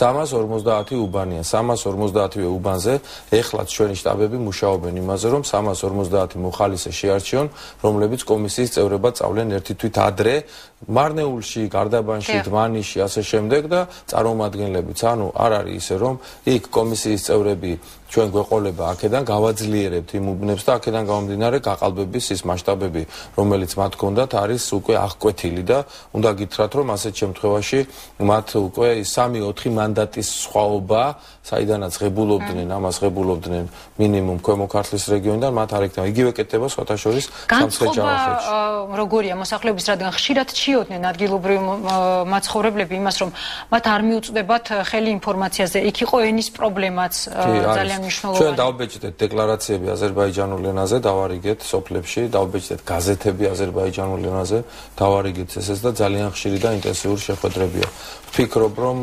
350 უბანია, 350-ვე უბანზე ეხლაც ჩვენი შტაბები მუშაობენ იმაზე, რომ 350 მოხალისე შეარჩიონ, რომლებიც კომისიის წევრებად წავლენ ერთი თვით ადრე, მარნეულში, გარდაბანში, დმანისში, ასე შემდეგ და წარმომადგენლებიც. ანუ არ არის ისე, რომ იქ კომისიის წევრები ჩვენ გვეყოლება აქედან გავაძლიერებთ იმ უბნებს და აქედან გამომდინარე გაყალბების ის მასშტაბები, რომელიც მათ ჰქონდათ, არის უკვე აღკვეთილი და უნდა გითხრათ, რომ ასეთ შემთხვევაში მათ უკვე 3-4 მანდატის სხვაობა, საიდანაც ღებულობდნენ, ამას ღებულობდნენ მინიმუმ ქვემო ქართლის რეგიონიდან, მათ არ ეკეთა. იგივე კეთდება სხვათა შორის სამცხე-ჯავახეთში. როგორია მოსახლეობის, რადგან ხშირად ჩიოდნენ ადგილობრივი მაცხოვრებლები იმას, რომ მათ არ მიუწვდებათ ხელი ინფორმაციაზე. იქ იყო ენის პრობლემაც ძალიან ჩვენ დავბეჭდეთ დეკლარაციები აზერბაიჯანულ ენაზე, დავარიგეთ სოფლებში, დავბეჭდეთ გაზეთები აზერბაიჯანულ ენაზე, დავარიგეთ ესეც და ძალიან ხშირი და ინტენსიური შეხვედრებია. ვფიქრობ, რომ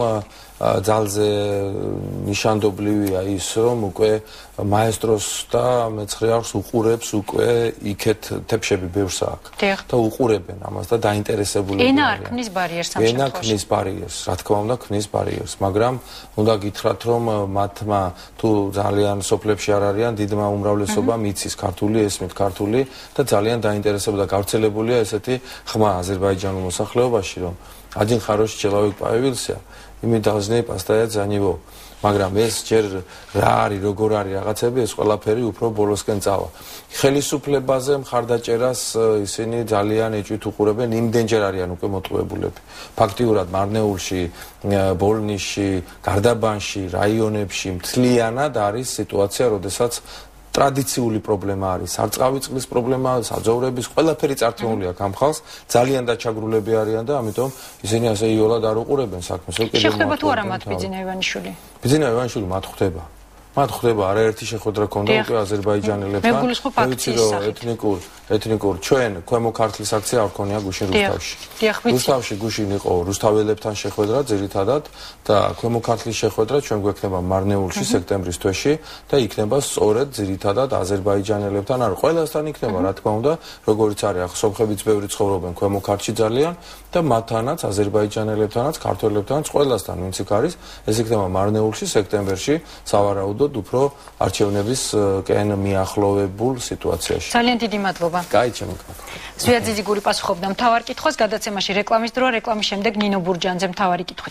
ძალზე ნიშანდობლივია ის, რომ უკვე მაესტროს და მეცხრე არხს უყურებს უკვე იქეთ თეფშები ბევრს აქვს და უყურებენ ამას და დაინტერესებული არიან. ენა არ ქმნის ბარიერს ამ შემთხვევაში. ენა ქმნის ბარიერს, რა თქმა უნდა ქმნის ბარიერს, მაგრამ უნდა გითხრათ, რომ მათმა თუ ძალიან სოფლებში არ არიან, დიდმა უმრავლესობამ იცის ქართული, ესმით ქართული და ძალიან დაინტერესებული და გავრცელებულია ესეთი ხმა აზერბაიჯანულ მოსახლეობაში, რომ один хороший человек появился, ими должны постоять за него. მაგრამ ეს ჯერ რა არის, როგორ არის რაღაცები, ეს ყველაფერი უფრო ბოლოსკენ წავა. ხელისუფლებაზე მხარდაჭერას ისინი ძალიან ეჭვით უყურებენ, იმდენჯერ არიან უკვე მოტყუებულები. ფაქტიურად მარნეულში, ბოლნისში, გარდაბანში, რაიონებში მთლიანად არის სიტუაცია, როდესაც ტრადიციული პრობლემა არის, სარწყავი წყლის პრობლემა, საძოვრების, ყველაფერი წართული აქვს ამ ხალხს, ძალიან დაჩაგრულები არიან და ამიტომ ისინი ასე იოლად არ უყურებენ საქმეს. შეხდება თუ არა მათ ბიძინა ივანიშვილი? ბიძინა ივანიშვილი მათ ხვდება. მათ ხვდება, არაერთი შეხვედრა ქონდა უკვე აზერბაიჯანელებთან. ვიცი რომ ეთნიკურ ჩვენ ქვემო ქართლის აქცია არ ქონია გუშინ რუსთავში. რუსთავში გუშინ იყო რუსთაველებთან შეხვედრა ძირითადად და ქვემო ქართლის შეხვედრა ჩვენ გვექნება მარნეულში სექტემბრის თვეში და იქნება სწორედ ძირითადად აზერბაიჯანელებთან, არ ყველასთან იქნება, რა თქმა უნდა, როგორიც არის ახლა სომხებიც ბევრი ცხოვრობენ ქვემო ქართლში ძალიან და მათთანაც აზერბაიჯანელებთანაც, ქართველებთანაც ყველასთან ვინც იქ არის, ეს იქნება მარნეულში სექტემბერში სავარაუდოდ უფრო არჩევნების კენ მიახლოვებულ სიტუაციაში. ძალიან დიდი მადლობა. კაი, ჩემო კაკო. ზვიად ძიძიგური პასუხობდა მთავარ კითხვას, გადაცემაში რეკლამის დრო, რეკლამის შემდეგ ნინო ბურჯანძე მთავარი კითხვით.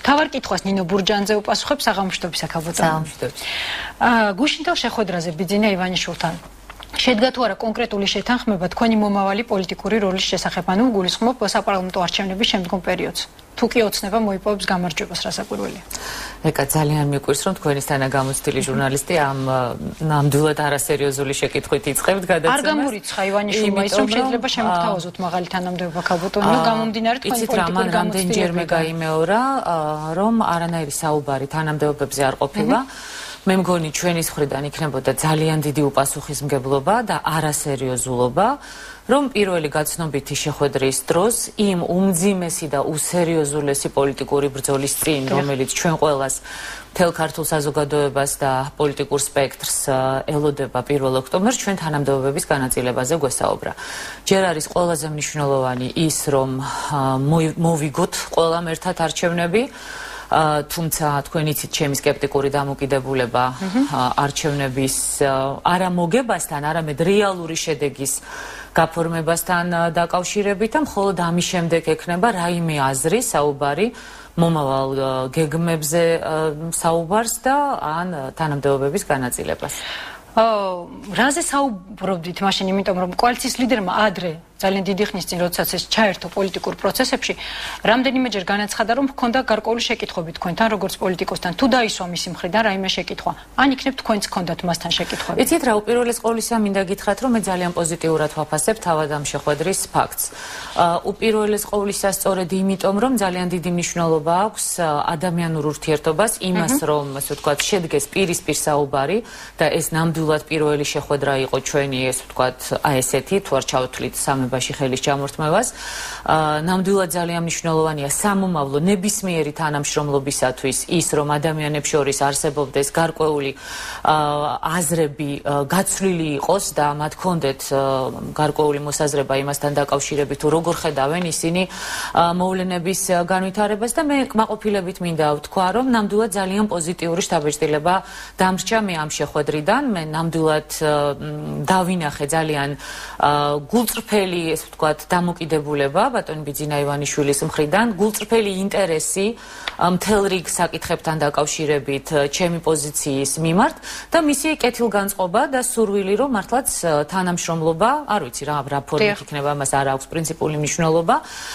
თავარ კითხვას ნინო ბურჯანძე უპასუხებს საღამოშტობის საკაბოტონი. გუშინთელ შეხვედრაზე ბიძინა ივანიშვილთან შედგა თუ არა კონკრეტული შეთანხმება თქვენი მომავალი პოლიტიკური როლის შესახებ, ანუ გულისხმობ საპარლამენტო არჩევნების შემდგომ პერიოდს. თუ კი ოცნება მოიპოვებს გამარჯვებას, რა საკვირველია. ეკა ძალიან მიყვარს რომ თქვენისთანა გამოცდილი ჟურნალისტი ამ ნამდვილად არასერიოზული შეკითხვით იწყებთ გადაცემას. არ გამორიცხა ივანიშვილმა ის რომ შეიძლება შემოგთავაზოთ მაღალი თანამდებობა კაბოტონო, გამომდინარე თქვენი პოლიტიკური რამდენჯერმე გაიმეორა რომ არანაირი საუბარი თანამდებობებზე არ ყოფილა. მე მგონი ჩვენის მხრიდან იქნებოდა ძალიან დიდი უპასუხისმგებლობა და არასერიოზულობა, რომ პირველი გაცნობითი შეხვედრის დროს იმ უმძიმესი და უსერიოზულესი პოლიტიკური ბრძოლის წინ, რომელიც ჩვენ ყველას მთელ ქართულ საზოგადოებას და პოლიტიკურ სპექტრს ელოდება 1 ოქტომბერს, ჩვენ თანამდებობების განაწილებაზე გვესაუბრა. ჯერ არის ყველაზე მნიშვნელოვანი ის, რომ მოვიგოთ ყველამ ერთად არჩევნები, თუმცა თქვენ იცით ჩემი სკეპტიკური დამოკიდებულება არჩევნების არა მოგებასთან, არამედ რეალური შედეგის გაფორმებასთან დაკავშირებით და მხოლოდ ამის შემდეგ ექნება რაიმე აზრი, საუბარი მომავალ გეგმებზე საუბარს და ან თანამდებობების განაწილებას. რაზე საუბრობდით მაშინ, იმიტომ რომ კოალიციის ლიდერმა ადრე ძალიან დიდი ხნის წინ, როდესაც ეს ჩაერთო პოლიტიკურ პროცესებში, რამდენიმეჯერ განაცხადა, რომ ჰქონდა გარკვეული შეკითხვები თქვენთან, როგორც პოლიტიკოსთან. თუ დაისვა მისი მხრიდან რაიმე შეკითხვა, ან იქნებ თქვენც ჰქონდათ მასთან შეკითხვები. იცით რა, უპირველეს ყოვლისა მინდა გითხრათ, რომ მე ძალიან პოზიტიურად ვაფასებ თავად ამ შეხვედრის ფაქტს. უპირველეს ყოვლისა სწორედ იმიტომ, რომ ძალიან დიდი მნიშვნელობა აქვს ადამიანურ ურთიერთობას, იმას, რომ ასე ვთქვათ, შედგეს პირისპირ საუბარი და ეს ნამდვილად პირველი შეხვედრა იყო ჩვენი, ესე ვთქვათ, ესეთი, თუ არ ჩავთვლით სამებაში ხელის ჩამორთმევას. ნამდვილად ძალიან მნიშვნელოვანია სამომავლო ნებისმიერი თანამშრომლობისათვის ის, რომ ადამიანებს შორის არსებობდეს გარკვეული აზრები გაცვლილი იყოს და მათ ჰქონდეთ გარკვეული მოსაზრება იმასთან დაკავშირებით, თუ როგორ ხედავენ ისინი მოვლენების განვითარებას და მე კმაყოფილებით მინდა ვთქვა, რომ ნამდვილად ძალიან პოზიტიური შთაბეჭდილება დამრჩა მე ამ შეხვედრიდან. მე ნამდვილად დავინახე ძალიან გულწრფელი, ესე ვთქვათ, დამოკიდებულება ბატონი ბიძინა ივანიშვილის მხრიდან, გულწრფელი ინტერესი მთელ რიგ საკითხებთან დაკავშირებით ჩემი პოზიციის მიმართ და მისი კეთილგანწყობა და სურვილი, რომ მართლაც თანამშრომლობა, არ ვიცი რა ფორმით იქნება, მას არ აქვს პრინციპული მნიშვნელობა,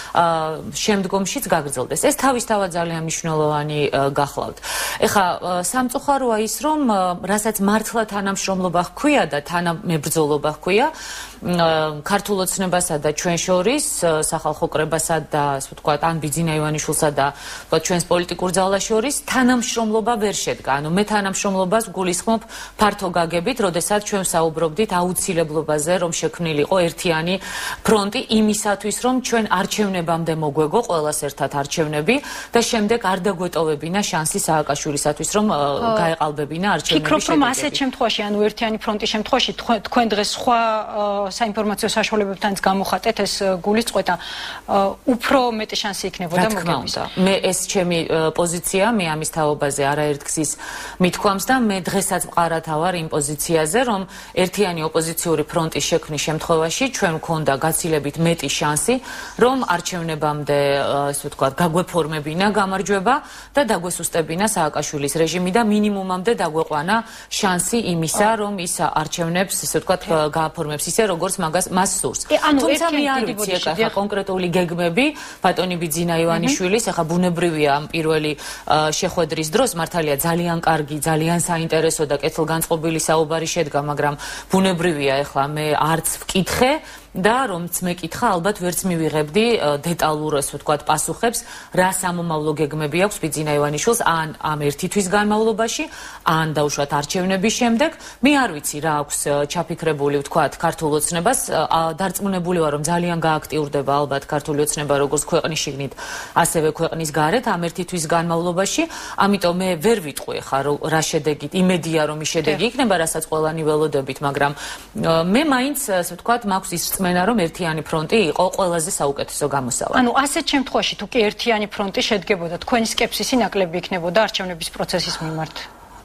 შემდგომშიც გაგრძელდეს. ეს თავისთავად ძალიან მნიშვნელოვანი გახლავთ. ეხლა სამწუხაროა ის, რომ რასაც მართლა თანამშრომლობა ჰქვია და თანამებრძოლობა ჰქვია, ქართულ ოცნებასა და ჩვენ შორის, სახალხო კრებასა და ასე ვთქვათ, ან ბიძინა ივანიშვილსა და ჩვენს პოლიტიკურ ძალას შორის თანამშრომლობა ვერ შედგა. ანუ მე თანამშრომლობას გულისხმობ ფართო გაგებით, როდესაც ჩვენ საუბრობდით აუცილებლობაზე, რომ შექმნილიყო ერთიანი ფრონტი იმისათვის, რომ ჩვენ არჩევნებამდე მოგვეგო ყველას ერთად არჩევნები და შემდეგ არ დაგვეტოვებინა შანსი სააკაშვილისათვის, რომ გაეყალბებინა არჩევნების შედეგები. ფიქრობ, რომ ასეთ შემთხვევაში, ანუ ერთიანი ფრონტის შემთხვევაში, თქვენ დღეს სხვა საინფორმაციო საშუალებებთანაც გამოხატეთ ეს გულისწყეთა, უფრო მეტი შანსი იქნებოდა მოგების. მე ეს ჩემი პოზიცია, მე ამის თაობაზე არაერთგზის მithქვამს და მე დღესაც მყარავარ იმ პოზიციაზე, რომ ერთიანი ოპოზიციური ფრონტის შექმნის შემთხვევაში ჩვენ მქონდა გაცილებით მეტი შანსი, რომ არჩევნებამდე, ასე ვთქვათ, გაგვეფორმებინა გამარჯვება და დაგვესუსტებინა სააკაშვილის რეჟიმი და მინიმუმამდე დაგვეყვანა შანსი იმისა, რომ ის არჩევნებს, ასე ვთქვათ, გააფორმებს ისე, როგორც მას სურს. თუმცა მე არ ვიცი ეხლა კონკრეტული გეგმები ბატონი ბიძინა ივანიშვილის, ეხლა ბუნებრივია ამ პირველი შეხვედრის დროს მართალია ძალიან კარგი, ძალიან საინტერესო და კეთილგანწყობილი საუბარი შედგა, მაგრამ ბუნებრივია ეხლა მე არც ვკითხე და რომც მეკითხა, ალბათ ვერც მივიღებდი დეტალურ, ასე ვთქვათ, პასუხებს, რა სამომავლო გეგმები აქვს ბიძინა ივანიშვილს ან ამ ერთი თვის განმავლობაში, ან დაუშვათ არჩევნების შემდეგ. მე არ ვიცი რა აქვს ჩაფიქრებული, ვთქვათ, ქართულ ოცნებას. დარწმუნებული ვარ, რომ ძალიან გააქტიურდება ალბათ ქართული ოცნება როგორც ქვეყნის შიგნით, ასევე ქვეყნის გარეთ ამ ერთი თვის განმავლობაში. ამიტომ მე ვერ ვიტყვი ხა რა შედეგით, იმედია რომ ის შედეგი იქნება, რასაც ყველანი ველოდებით, მაგრამ მე მაინც, ასე ვთქვათ, მაქვს ის მენა რომ ერთიანი ფრონტი იყო ყველაზე საუკეთესო გამოსავალი. ანუ ასეთ შემთხვევაში თუ კი ერთიანი ფრონტი შედგებოდა, თქვენი სკეპსისი ნაკლები იქნებოდა არჩევნების პროცესის მიმართ.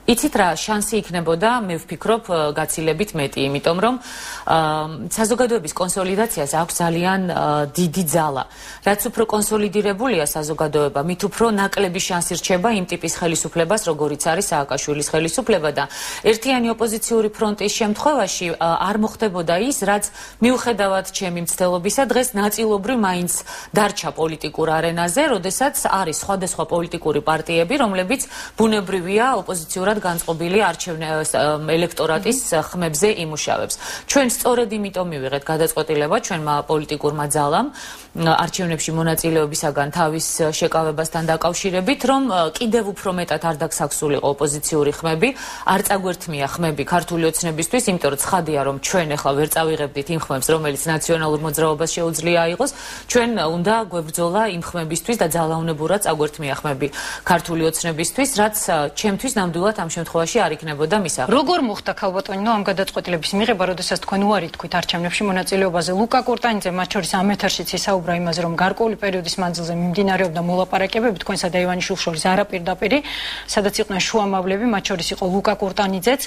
იცით რა, შანსი იქნებოდა, მე ვფიქრობ, გაცილებით მეტი, იმიტომ რომ საზოგადოების კონსოლიდაციას აქვს ძალიან დიდი ძალა. რაც უფრო კონსოლიდირებულია საზოგადოება, მით უფრო ნაკლები შანსი რჩება იმ ტიპის ხელისუფლებას, როგორიც არის სააკაშვილის ხელისუფლება და ერთიანი ოპოზიციური ფრონტის შემთხვევაში არ მოხდებოდა ის, რაც მიუხედავად ჩემი მცდელობისა, დღეს ნაწილობრივ მაინც დარჩა პოლიტიკურ არენაზე, როდესაც არის სხვადასხვა პოლიტიკური პარტიები, რომლებიც ბუნებრივია ოპოზიციურად განწყობილი ელექტორატის ხმებზე იმუშავებს. ჩვენ სწორედ იმიტომ მივიღეთ გადაწყვეტილება ჩვენმა პოლიტიკურმა ძალამ არჩევნებში მონაწილეობისაგან თავის შეკავებასთან დაკავშირებით, რომ კიდევ უფრო მეტად არ დაგსაქსულიყო ოპოზიციური ხმები, არ წაგვერთმია ხმები ქართული ოცნებისთვის, იმიტომ რომ ცხადია, რომ ჩვენ ახლა ვერ წავიღებდით იმ ხმებს, რომელიც ნაციონალურ მოძრაობას შეუძლია აიღოს, ჩვენ უნდა გვებრძოლა იმ ხმებისთვის და ძალაუნებურად წაგვერთმია ხმები ქართული ოცნებისთვის, რაც ჩემთვის ნამდვილად ამ შემთხვევაში არ იქნებოდა მისაღები. როგორ მოხდა ქალბატონო ამ გადაწყვეტილების მიღება, როდესაც თქვენ უარი თქვით არჩევნებში მონაწილეობაზე? ლუკა კურტანიძე მათ შორის ამ ეთერშიც ისაუბრა იმაზე, რომ გარკვეული პერიოდის მანძილზე მიმდინარეობდა მოლაპარაკებები თქვენსა და ივანიშვილს შორის არაპირდაპირი, სადაც იყვნენ შუამავლები, მათ შორის იყო ლუკა კურტანიძეც.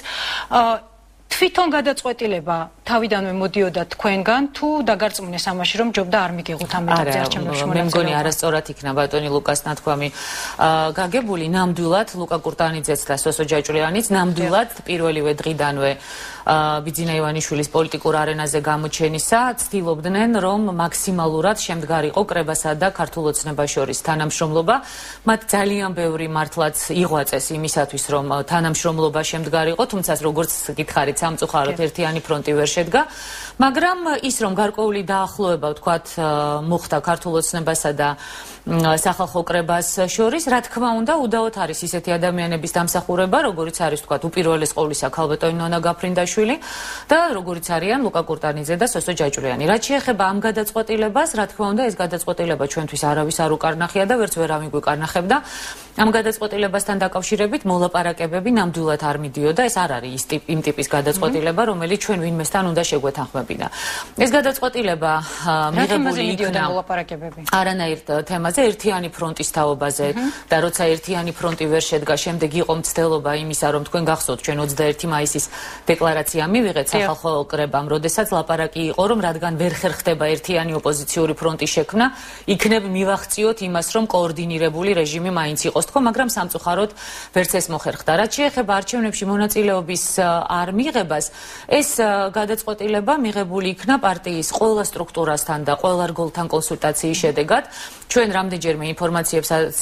თვითონ გადაწყვეტილება თავიდანვე მოდიოდა თქვენგან თუ დაგარწმუნეს ამაში, რომ ჯობდა არ მიგიღოთ ამ ეტაპზე არჩევნებში მონაწილეობა? მე მგონი არასწორად იქნა ბატონი ლუკას ნათქვამი გაგებული. ნამდვილად ლუკა კურტანიძეც და სოსო ჯაჭვლიანიც ნამდვილად პირველივე დღიდანვე ბიძინა ივანიშვილის პოლიტიკურ არენაზე გამოჩენისა ცდილობდნენ, რომ მაქსიმალურად შემდგარიყო კრებასა და ქართულ ოცნებას შორის თანამშრომლობა. მათ ძალიან ბევრი მართლაც იღვაწეს იმისათვის, რომ თანამშრომლობა შემდგარიყო, თუმცა როგორც გითხარით, სამწუხაროდ ერთიანი ფრონტი ვერ შედგა, მაგრამ ის, რომ გარკვეული დაახლოება, ვთქვათ, მოხდა ქართულ ოცნებასა და სახალხო კრებას შორის, რა თქმა უნდა, უდაოდ არის ისეთი ადამიანების დამსახურება, როგორიც არის, ვთქვათ, უპირველეს ყოვლისა ქალბატონი ნონა გაფრინდაშვილი და როგორიც არიან ლუკა კურტანიძე და სოსო ჯაჭვლიანი. რაც შეეხება ამ გადაწყვეტილებას, რა თქმა უნდა, ეს გადაწყვეტილება ჩვენთვის არავის არ უკარნახია და ვერც ვერავინ გვიკარნახებდა. ამ გადაწყვეტილებასთან დაკავშირებით მოლაპარაკებები ნამდვილად არ მიდიოდა. ეს არ არის იმ ტიპის გადაწყვეტილება, რომელიც ჩვენ ვინმესთან უნდა შეგვეთანხმებინა. ეს გადაწყვეტილება მიღებული იქნა მოლაპარაკებები არანაირ თემაზე, ერთიანი ფრონტის თაობაზე და როცა ერთიანი ფრონტი ვერ შედგა, შემდეგ იყო მცდელობა იმისა, რომ თქვენ გახსოვთ, ჩვენ 21 მაისის დეკლარაცია მივიღეთ სახალხო კრებამ, როდესაც ლაპარაკი იყო, რომ რადგან ვერ ხერხდება ერთიანი ოპოზიციური ფრონტის შექმნა, იქნებ მივახციოთ იმას, რომ კოორდინირებული რეჟიმი მაინც იყოს თქო, მაგრამ სამწუხაროდ ვერც ეს მოხერხდა. რაც შეეხება არჩევნებში მონაწილეობის არ მიღებას, ეს გადაწყვეტილება მიღებული იქნა პარტიის ყველა სტრუქტურასთან და ყველა რგოლთან კონსულტაციის შედეგად. ჩვენ რამდენჯერმე ინფორმაციებსაც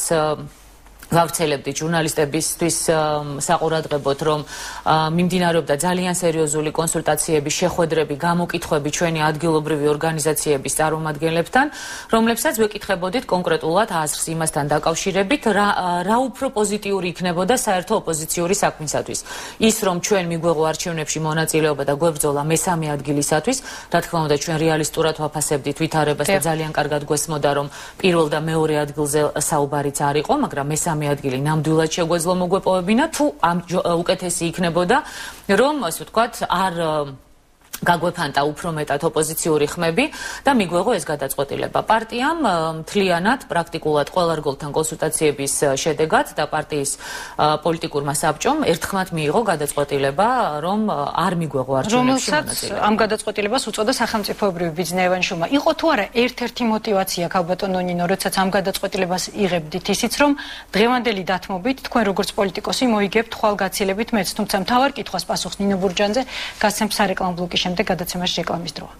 გავრცელებდით ჟურნალისტებისთვის საყურადღებოდ, რომ მიმდინარეობდა ძალიან სერიოზული კონსულტაციები, შეხვედრები, გამოკითხვები ჩვენი ადგილობრივი ორგანიზაციების წარმომადგენლებთან, რომლებსაც ვეკითხებოდით კონკრეტულად აზრს იმასთან დაკავშირებით, რა უფრო პოზიტიური იქნებოდა საერთო ოპოზიციური საქმისათვის. ის, რომ ჩვენ მიგვეღო არჩევნებში მონაწილეობა და გვებრძოლა მესამე ადგილისათვის, რა თქმა უნდა, ჩვენ რეალისტურად ვაფასებდით ვითარებას და ძალიან კარგად გვესმოდა, რომ პირველ და მეორე ადგილზე საუბარიც არ იყო, მაგრამ მესამე ადგილი ნამდვილად შეგვეძლო მოგვეპოვებინა, თუ ამ უკეთესი იქნებოდა, რომ ასე ვთქვათ, არ გაგვეფანტა უფრო მეტად ოპოზიციური ხმები და მიგვეღო ეს გადაწყვეტილება. პარტიამ მთლიანად, პრაქტიკულად ყველა რგოლთან კონსულტაციების შედეგად და პარტიის პოლიტიკურმა საბჭომ ერთხმად მიიღო გადაწყვეტილება, რომ არ მიგვეღო არჩევნებში მონაწილეობა. ამ გადაწყვეტილებას უწოდა სახელმწიფოებრივი ბიძინა ივანიშვილმა. იყო თუ არა ერთ-ერთი мотиваცია ქალბატონო ნინო, როდესაც ამ გადაწყვეტილებას იღებდით, ისიც რომ დღევანდელი დათმობით თქვენ როგორც პოლიტიკოსი მოიგებთ ხვალგაცილებით მეც, თუმცა მთავარ კითხვას პასუხს ნინო ბურჯანძე გასცემს სარეკლამო ბლოკის შემდეგ გადაცემაში რეკლამის დროა.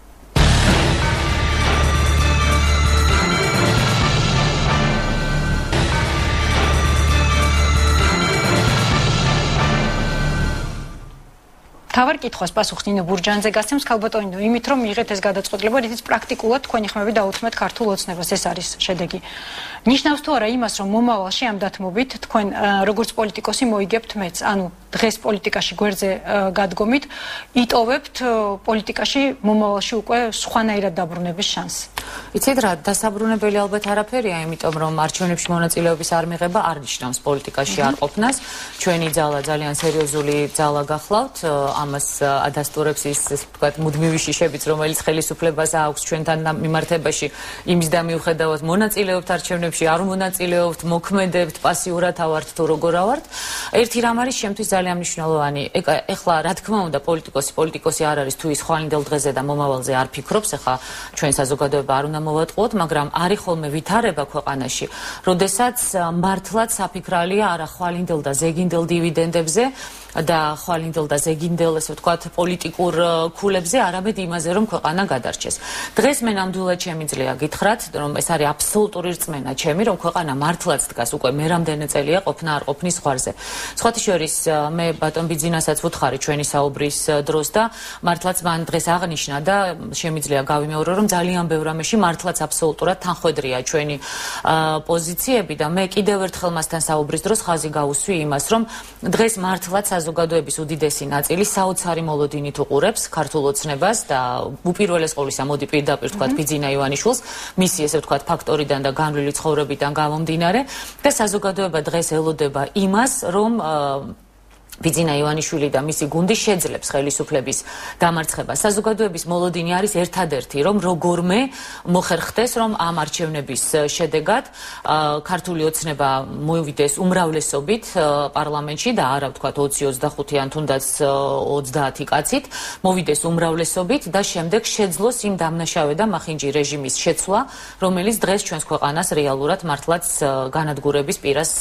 თავარ კითხვას პასუხს ნინო ბურჯანძე გასცემს ქალბატონო, იმით რომ მიიღეთ ეს გადაწყვეტილება, რითიც პრაქტიკულად თქვენი ხმები დაუთმეთ ქართულ ოცნებას, ეს არის შედეგი. ნიშნავს თუ არა იმას, რომ მომავალში ამ დათმობით თქვენ როგორც პოლიტიკოსი მოიგებთ მეც, ანუ დღეს პოლიტიკაში გვერდზე გადგომით, იტოვებთ პოლიტიკაში მომავალში უკვე სხვანაირად დაბრუნების შანსს. იცით რა, დასაბრუნებელი ალბათ არაფერია, იმიტომ რომ არჩევნებში მონაწილეობის არ მიღება არ ნიშნავს პოლიტიკაში არ ყოფნას. ჩვენი ძალა ძალიან სერიოზული ძალა გახლავთ, ამას ადასტურებს ის, ასე ვთქვათ, მუდმივი შიშებიც, რომელიც ხელისუფლებას აქვს ჩვენთან მიმართებაში, იმის და მიუხედავად მონაწილეობთ არჩევნებში, არ მონაწილეობთ, მოქმედებთ, პასიურად ავართ თუ როგორ ავართ. ერთი რამ არის შემთთვის ძალიან მნიშვნელოვანი. ეხლა რა თქმა უნდა პოლიტიკოსი არ არის თუ ის ხვალინდელ დღეზე და მომავალზე არ ფიქრობს, ეხლა ჩვენ საზოგადოება არ უნდა მოვატყუოთ, მაგრამ არის ხოლმე ვითარება ქვეყანაში, როდესაც მართლაც საფიქრალია არა ხვალინდელ და ზეგინდელ დივიდენდებზე და ხვალინდელ და ზეგინდელ, ასე ვთქვათ, პოლიტიკურ ქულებზე, არამედ იმაზე, რომ ქვეყანა გადარჩეს. დღეს მე ნამდვილად შემიძლია გითხრათ, რომ ეს არის აბსოლუტური რწმენა ჩემი, რომ ქვეყანა მართლაც დგას უკვე მე რამდენი წელია ყოფნა არ ყოფნის ზღვარზე. სხვათა შორის მე ბატონ ბიძინასაც ვუთხარი ჩვენი საუბრის დროს და მართლაც მან დღეს აღნიშნა და შემიძლია გავიმეორო, რომ ძალიან ბევრ რამეში მართლაც აბსოლუტურად თანხვედრია ჩვენი პოზიციები და მე კიდევ ერთხელ მასთან საუბრის დროს ხაზი გავუსვი იმას, რომ დღეს მართლაც საზოგადოების უდიდესი ნაწილი საოცარი მოლოდინით უყურებს ქართულ ოცნებას და უპირველეს ყოვლისა მოდი პირდაპირ ვთქვათ ბიძინა ივანიშვილს მისი ესე ვთქვათ ფაქტორიდან და განვლილი ცხოვრებიდან გამომდინარე და საზოგადოება დღეს ელოდება იმას, რომ ბიძინა ივანიშვილი და მისი გუნდი შეძლებს ხელისუფლების დამარცხებას. საზოგადოების მოლოდინი არის ერთადერთი, რომ როგორმე მოხერხდეს, რომ ამ არჩევნების შედეგად ქართული ოცნება მოვიდეს უმრავლესობით პარლამენტში და არა ვთქვათ 20-25 ან თუნდაც 30 კაცით, მოვიდეს უმრავლესობით და შემდეგ შეძლოს იმ დამნაშავე და მახინჯი რეჟიმის შეცვლა, რომელიც დღეს ჩვენს ქვეყანას რეალურად მართლაც განადგურების პირას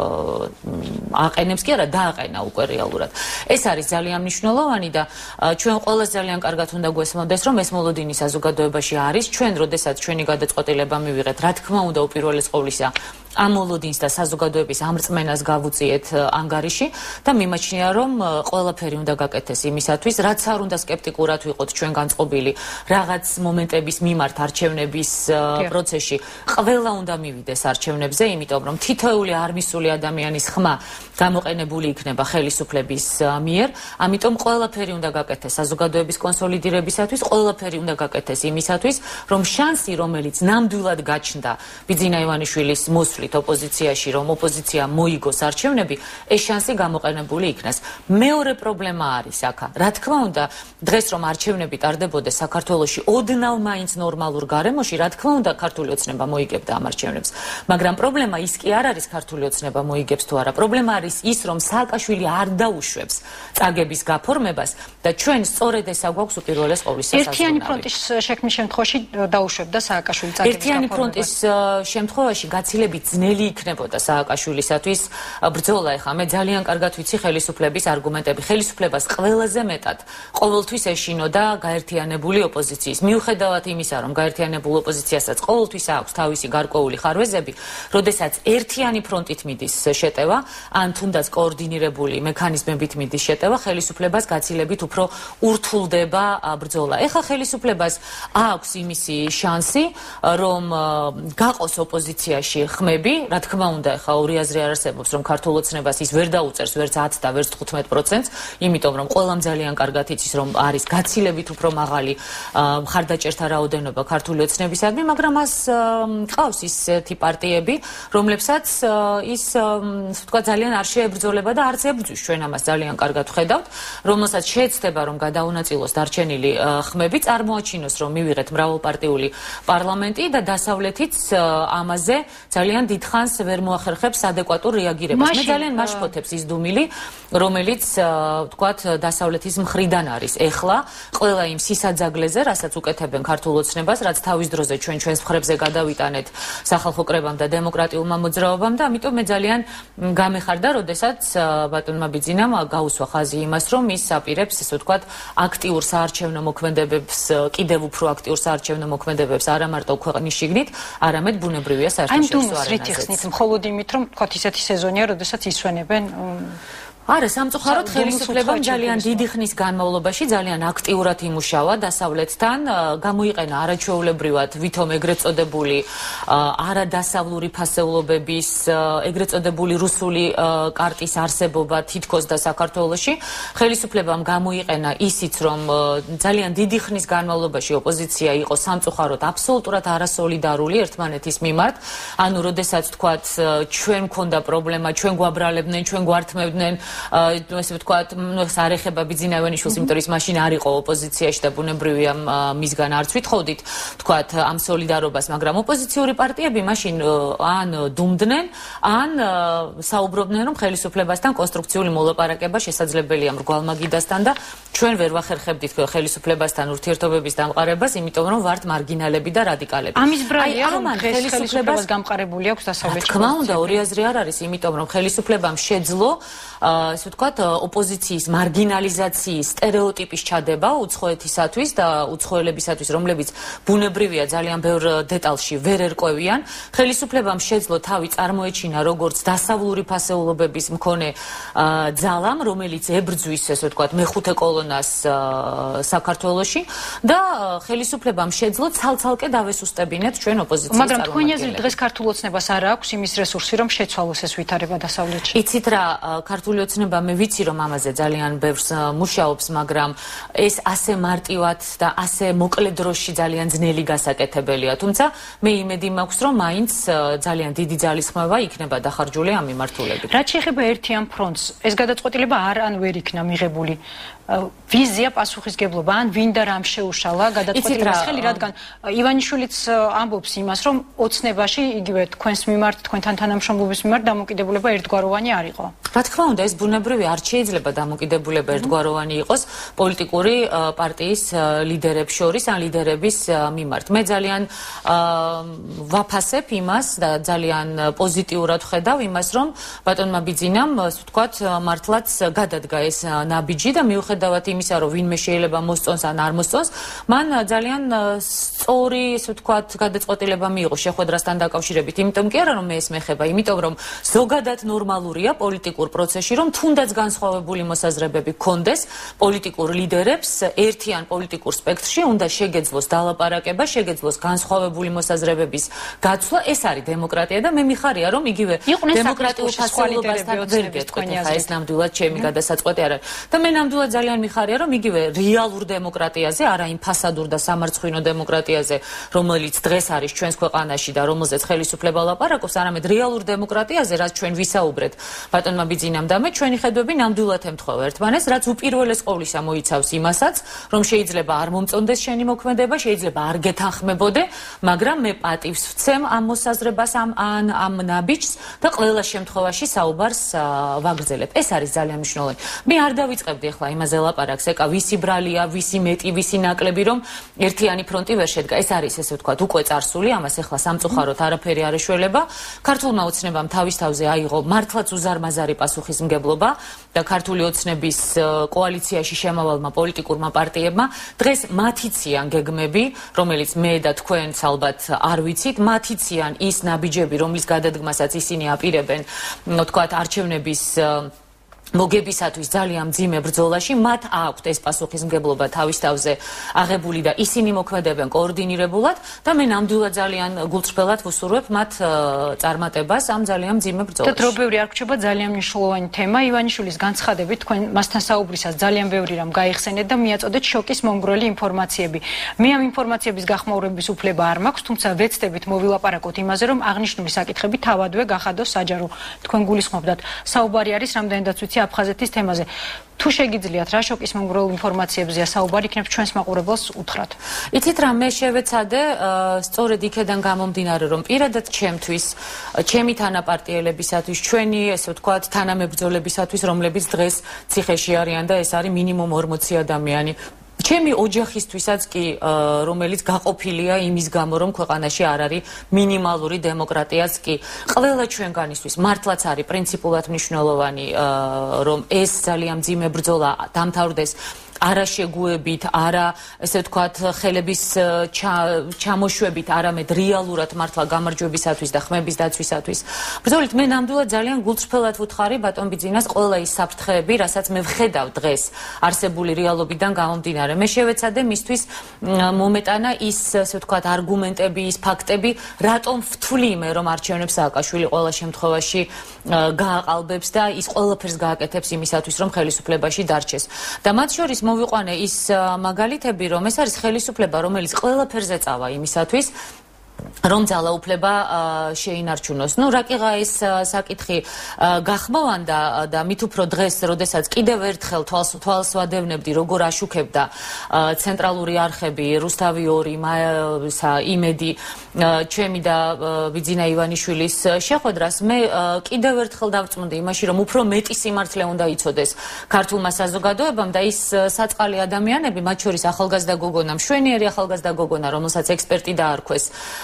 აყენებს კი არა დააყენა უკვე რეალურად. ეს არის ძალიან მნიშვნელოვანი და ჩვენ ყველას ძალიან კარგად უნდა გვესმოდეს, რომ ეს მოლოდინი საზოგადოებაში არის. ჩვენ, როდესაც ჩვენი გადაწყვეტილება მივიღეთ, რა თქმა უნდა, უპირველეს ყოვლისა ამ მოლოდინს და საზოგადოების ამ რწმენას გავუწიეთ ანგარიში და მიმაჩნია, რომ ყველაფერი უნდა გაკეთდეს იმისათვის, რაც არ უნდა სკეპტიკურად ვიყოთ ჩვენ განწყობილი რაღაც მომენტების მიმართ არჩევნების პროცესში. ყველა უნდა მივიდეს არჩევნებზე, იმიტომ რომ თითოეული არმისული ადამიანის ხმა გამოყენებული იქნება ხელისუფლების მიერ, ამიტომ ყველაფერი უნდა გაკეთდეს საზოგადოების კონსოლიდირებისათვის, ყველაფერი უნდა გაკეთდეს იმისათვის, რომ შანსი, რომელიც ნამდვილად გაჩნდა ბიძინა ივანიშვილის მოსვლით ოპოზიციაში, რომ ოპოზიცია მოიგოს არჩევნები, ეს შანსი გამოყენებული იქნას. მეორე პრობლემა არის აქ. რა თქმა უნდა, დღეს რომ არჩევნები ტარდებოდეს საქართველოში ოდნავ მაინც ნორმალურ გარემოში, რა თქმა უნდა, ქართული ოცნება მოიგებდა ამ არჩევნებს. მაგრამ პრობლემა ის კი არ არის ქართული ოცნება მოიგებს თუ არა. პრობლემა არის ის, რომ სააკაშვილი არ დაუშვებს წაგების გაფორმებას და ჩვენ სწორედ ეს აგვაქვს უპირველეს ყოვლისა საზრუნავი. ერთიანი ფრონტის შექმნის შემთხვევაში დაუშვებდა სააკაშვილი წაგების გაფორმებას. ერთიანი ფრონტის შემთხვევაში გაცილებით ძნელი იქნებოდა სააკაშვილისათვის ბრძოლა. ეხლა მე ძალიან კარგად ვიცი ხელისუფლების არგუმენტები. ხელისუფლებას ყველაზე მეტად ყოველთვის ეშინოდა გაერთიანებული ოპოზიციის. მიუხედავად იმისა, რომ გაერთიანებულ ოპოზიციასაც ყოველთვის აქვს თავისი გარკვეული ხარვეზები, როდესაც ერთიანი ფრონტით მიდის შეტევა, ან თუნდაც კოორდინირებული მექანიზმებით მიდის შეტევა, ხელისუფლებას გაცილებით უფრო ურთულდება ბრძოლა. ეხლა ხელისუფლებას აქვს იმისი შანსი, რომ გაყოს ოპოზიციაში ხმები, რა თქმა უნდა, ეხლა ორი აზრი არ არსებობს, რომ ქართულ ოცნებას ის ვერ დაუწერს ვერც 10 და ვერც 15%, იმიტომ რომ ყველამ ძალიან კარგად იცის, რომ არის გაცილებით უფრო მაღალი მხარდაჭერთა რაოდენობა ქართული ოცნებისადმი, მაგრამ მას ყავს ისეთი პარტიები, რომლებსაც ის ვთქვა ძალიან არ შეებრძოლება და არც ებრძვის. ჩვენ ამას ძალიან კარგად ვხედავთ, რომელსაც შეეცდება, რომ გადაუნაწილოს დარჩენილი ხმები, წარმოაჩინოს, რომ მივიღეთ მრავალპარტიული პარლამენტი და დასავლეთიც ამაზე ძალიან დიდ ხანს ვერ მოახერხებს ადეკვატურ რეაგირებას. მე ძალიან მაშფოთებს ის დუმილი, რომელიც ვთქვათ დასავლეთის მხრიდან არის. ეხლა ყველა იმ სისაძაგლეზე, რასაც უკეთებენ ქართულ ოცნებას, რაც თავის დროზე ჩვენს მხრებზე გადავიტანეთ სახალხო კრებამ და დემოკრატიულმა მოძრაობამ და ამიტომ მე ძალიან გამეხარდა, როდესაც ბატონმა ბიძინამ გაუსვა ხაზი იმას, რომ ის აპირებს, ესე ვთქვათ, აქტიურ საარჩევნო მოქმედებებს, კიდევ უფრო აქტიურ საარჩევნო მოქმედებებს არა მარტო ქვეყნის შიგნით, არამედ ბუნებრივია საერთაშორისო არენაზეც. მხოლოდ იმით, რომ თქვათ ისეთი სეზონია, როდესაც ისვენებენ არა, სამწუხაროდ ხელისუფლებამ ძალიან დიდი ხნის განმავლობაში ძალიან აქტიურად იმუშავა დასავლეთთან, გამოიყენა არაჩვეულებრივად ვითომ ეგრეთ წოდებული არადასავლური ფასეულობების, ეგრეთ წოდებული რუსული კარტის არსებობა თითქოს და საქართველოში. ხელისუფლებამ გამოიყენა ისიც, რომ ძალიან დიდი ხნის განმავლობაში ოპოზიცია იყო სამწუხაროდ აბსოლუტურად არასოლიდარული ერთმანეთის მიმართ. ანუ, როდესაც თქვათ, ჩვენ მქონდა პრობლემა, ჩვენ გვაბრალებდნენ, ჩვენ გვართმევდნენ, ესე ვთქვათ, არ ეხება ბიძინავენიშვილს, იმიტომ რომ ის მაშინ არ იყო ოპოზიციაში და ბუნებრივია მისგან არც ვითხოვდით, თქვათ, ამ სოლიდარობას, მაგრამ ოპოზიციური პარტიები მაშინ ან დუმდნენ, ან საუბრობდნენ, რომ ხელისუფლებასთან კონსტრუქციული მოლაპარაკება შესაძლებელია მრგვალმაგიდასთან და ჩვენ ვერ ვახერხებდით ხელისუფლებასთან ურთიერთობების დამყარებას, იმიტომ რომ ვართ მარგინალები და რადიკალები. ამის ბრალია, რომ ხელისუფლებას გამყარებული აქვს დასავლეთში. თქმა უნდა, ორი აზრი არ არის, იმიტომ რომ ხელისუფლებამ შეძლო, ასე ვთქვათ, ოპოზიციის მარგინალიზაციის სტერეოტიპის ჩადება უცხოეთისათვის და უცხოელებისათვის, რომლებიც ბუნებრივია ძალიან ბევრ დეტალში ვერ ერკვევიან. ხელისუფლებამ შეძლო თავი წარმოეჩინა როგორც დასავლური ფასეულობების მქონე ძალამ, რომელიც ებრძვის, ასე ვთქვათ, მეხუთე კოლონას საქართველოში და ხელისუფლებამ შეძლო ცალ-ცალკე დავესუსტებინეთ ჩვენ ოპოზიციის წარმომადგენლებს. მაგრამ თქვენი აზრით დღეს ქართულ ოცნებას არ აქვს იმის რესურსი, რომ შეცვალოს ეს ვითარება დასავლეთში? იცით რა, ქართული ოცნება მე ვიცი რომ ამაზე ძალიან ბევრს მუშაობს, მაგრამ ეს ასე მარტივად და ასე მოკლე დროში ძალიან ძნელი გასაკეთებელია. თუმცა მე იმედი მაქვს, რომ მაინც ძალიან დიდი ძალისხმევა იქნება დახარჯული ამ მიმართულებით. რაც შეეხება ერთიან ფრონტს, ეს გადაწყვეტილება არ ან ვერ იქნა მიღებული. ვიზია პასუხისგებლობა ან ვინდა რამ შეუშალა გადაწყვეტილებას ხელი, რადგან ივანიშვილიც ამბობს იმას, რომ ოცნებაში იგივე თქვენს მიმართ, თქვენთან თანამშრომლობის მიმართ დამოკიდებულება ერთგვაროვანი არ იყო. რა თქმა უნდა, ეს ბუნებრივი არ შეიძლება დამოკიდებულება ერთგვაროვანი იყოს პოლიტიკური პარტიის ლიდერებს შორის ან ლიდერების მიმართ. მე ძალიან ვაფასებ იმას და ძალიან პოზიტიურად ხედავ იმას, რომ ბატონმა ბიძინამ, ასე ვთქვათ, მართლაც გადადგა ეს ნაბიჯი და მიუხედავად იმისა, რომ ვინმე შეიძლება მოსწონს ან არ მოსწონს, მან ძალიან სწორი, ასე ვთქვათ, გადაწყვეტილება მიიღო შეხვედრასთან დაკავშირებით. იმიტომ კი არა, რომ მე ეს მეხება, იმიტომ რომ ზოგადად ნორმალურია პოლიტიკურ პროცესში, რომ თუნდაც განსხვავებული მოსაზრებები გქონდეს პოლიტიკურ ლიდერებს ერთიან პოლიტიკურ სპექტრში უნდა შეგეძლოს დალაპარაკება, შეგეძლოს განსხვავებული მოსაზრებების გაცვლა. ეს არის დემოკრატია და მე მიხარია, რომ იგივე დემოკრატიულ ფასეულობასთან ვერ გეტყვით, ხა ეს ნამდვილად ჩემი გადასაწყვეტი არ არის. და მე ნამდვილად ძალიან მიხარია, რომ იგივე რეალურ დემოკრატიაზე, არა იმ ფასადურ და სამარცხვინო დემოკრატიაზე, რომელიც დღეს არის ჩვენს ქვეყანაში და რომელზეც ხელისუფლება ლაპარაკობს, არამედ რეალურ დემოკრატიაზე, რაც ჩვენ ვისაუბრეთ ბატონმა ბიძინამ და მე, ჩვენი ხედვები ნამდვილად ემთხვევა ერთმანეთს, რაც უპირველეს ყოვლისა მოიცავს იმასაც, რომ შეიძლება არ მომწონდეს შენი მოქმედება, შეიძლება არ გეთანხმებოდე, მაგრამ მე პატივს ვცემ ამ მოსაზრებას, ამ ნაბიჯს და ყველა შემთხვევაში საუბარს ვაგრძელებ. ეს არის ძალიან მნიშვნელოვანი. მე არ დავიწყებდი ახლა იმაზე ლაპარაკს, ეკა ვისი ბრალია, ვისი მეტი, ვისი ნაკლები, რომ ერთიანი ფრონტი ვერ შედგა. ეს არის, ესე ვთქვათ, უკვე წარსული, ამას ახლა სამწუხაროდ არაფერი არ ეშველება. ქართულმა ოცნებამ თავის თავზე აიღო მართლაც უზარმაზარი პასუხისმგებლობა და ქართული ოცნების კოალიციაში შემავალმა პოლიტიკურმა პარტიებმა დღეს მათიციან გეგმები, რომელიც მე და თქვენც ალბათ არ ვიცით, მათიციან ის ნაბიჯები, რომლის გადადგმასაც ისინი აპირებენ, ვთქვათ, არჩევნების მოგებისათვის ძალიან მძიმე ბრძოლაში, მათ აქვთ ეს პასუხისმგებლობა თავის თავზე აღებული და ისინი მოქმედებენ კოორდინირებულად და მე ნამდვილად ძალიან გულწრფელად ვუსურვებ მათ წარმატებას ამ ძალიან მძიმე ბრძოლაში. და დრო ბევრი არ გრჩება, ძალიან მნიშვნელოვანი თემა. ივანიშვილის განცხადებით თქვენ მასთან საუბრისას ძალიან ბევრი რამ გაიხსენეთ და მიაწოდეთ შოკის მომგვრელი ინფორმაციები. მე ამ ინფორმაციების გახმაურების უფლება არ მაქვს, თუმცა ვეცდებით მოვილაპარაკოთ იმაზე, რომ აღნიშნული საკითხები თავადვე გახადოს საჯარო. თქვენ გულისხმობდათ, საუბარი არის რამდენადაც ვიცი აფხაზეთის თემაზე. თუ შეგიძლიათ რა შოკის მომგვრელ ინფორმაციებზეა საუბარი, იქნებ ჩვენს მაყურებელს უთხრათ. იცით რა, მე შევეცადე სწორედ იქედან გამომდინარე, რომ პირადად ჩემთვის, ჩემი თანაპარტიელებისათვის, ჩვენი, ესე ვთქვათ, თანამებრძოლებისათვის, რომლებიც დღეს ციხეში არიან და ეს არის მინიმუმ 40 ადამიანი. ჩემი ოჯახისთვისაც კი, რომელიც გაყოფილია იმის გამო, რომ ქვეყანაში არ არის მინიმალური დემოკრატიაც კი. ყველა ჩვენგანისთვის მართლაც არის პრინციპულად მნიშვნელოვანი, რომ ეს ძალიან მძიმე ბრძოლა დამთავრდეს არაშეგუებით, არა ესე ვთქვათ, ხელების ჩამოშვებით, არამედ რეალურად მართლა გამარჯვებისათვის და ხმების დაცვისათვის. ბრძოლით მე ნამდვილად ძალიან გულწრფელად ვუთხარი ბატონ ბიძინას ყველა ის საფრთხეები, რასაც მე ვხედავ დღეს არსებული რეალობიდან გამომდინარე. მე შევეცადე მისთვის მომეტანა ის ესე ვთქვათ არგუმენტები, ის ფაქტები, რატომ ვთვლი მე რომ არჩევნებს სააკაშვილი ყველა შემთხვევაში გააყალბებს და ის ყველაფერს გააკეთებს იმისათვის რომ ხელისუფლებაში დარჩეს. და მათ შორის მოვიყვანე ის მაგალითები, რომ ეს არის ხელისუფლება, რომელიც ყველაფერზე წავა იმისათვის, რომ ძალაუფლება შეინარჩუნოს. ნუ რაკიღა ეს საკითხი გახმოვანდა და მით უფრო დღეს, როდესაც კიდევ ერთხელ თვალს ვადევნებდი, როგორ აშუქებდა ცენტრალური არხები, რუსთავი 2, იმედი, ჩემი და ბიძინა ივანიშვილის შეხვედრას, მე კიდევ ერთხელ დავწმუნდი იმაში, რომ უფრო მეტი სიმართლე უნდა იცოდეს ქართულმა საზოგადოებამ და ის საწყალი ადამიანები, მათ შორის ახალგაზრდა გოგონა, მშვენიერი ახალგაზრდა გოგონა, რომელსაც ექსპერტი დაარქვეს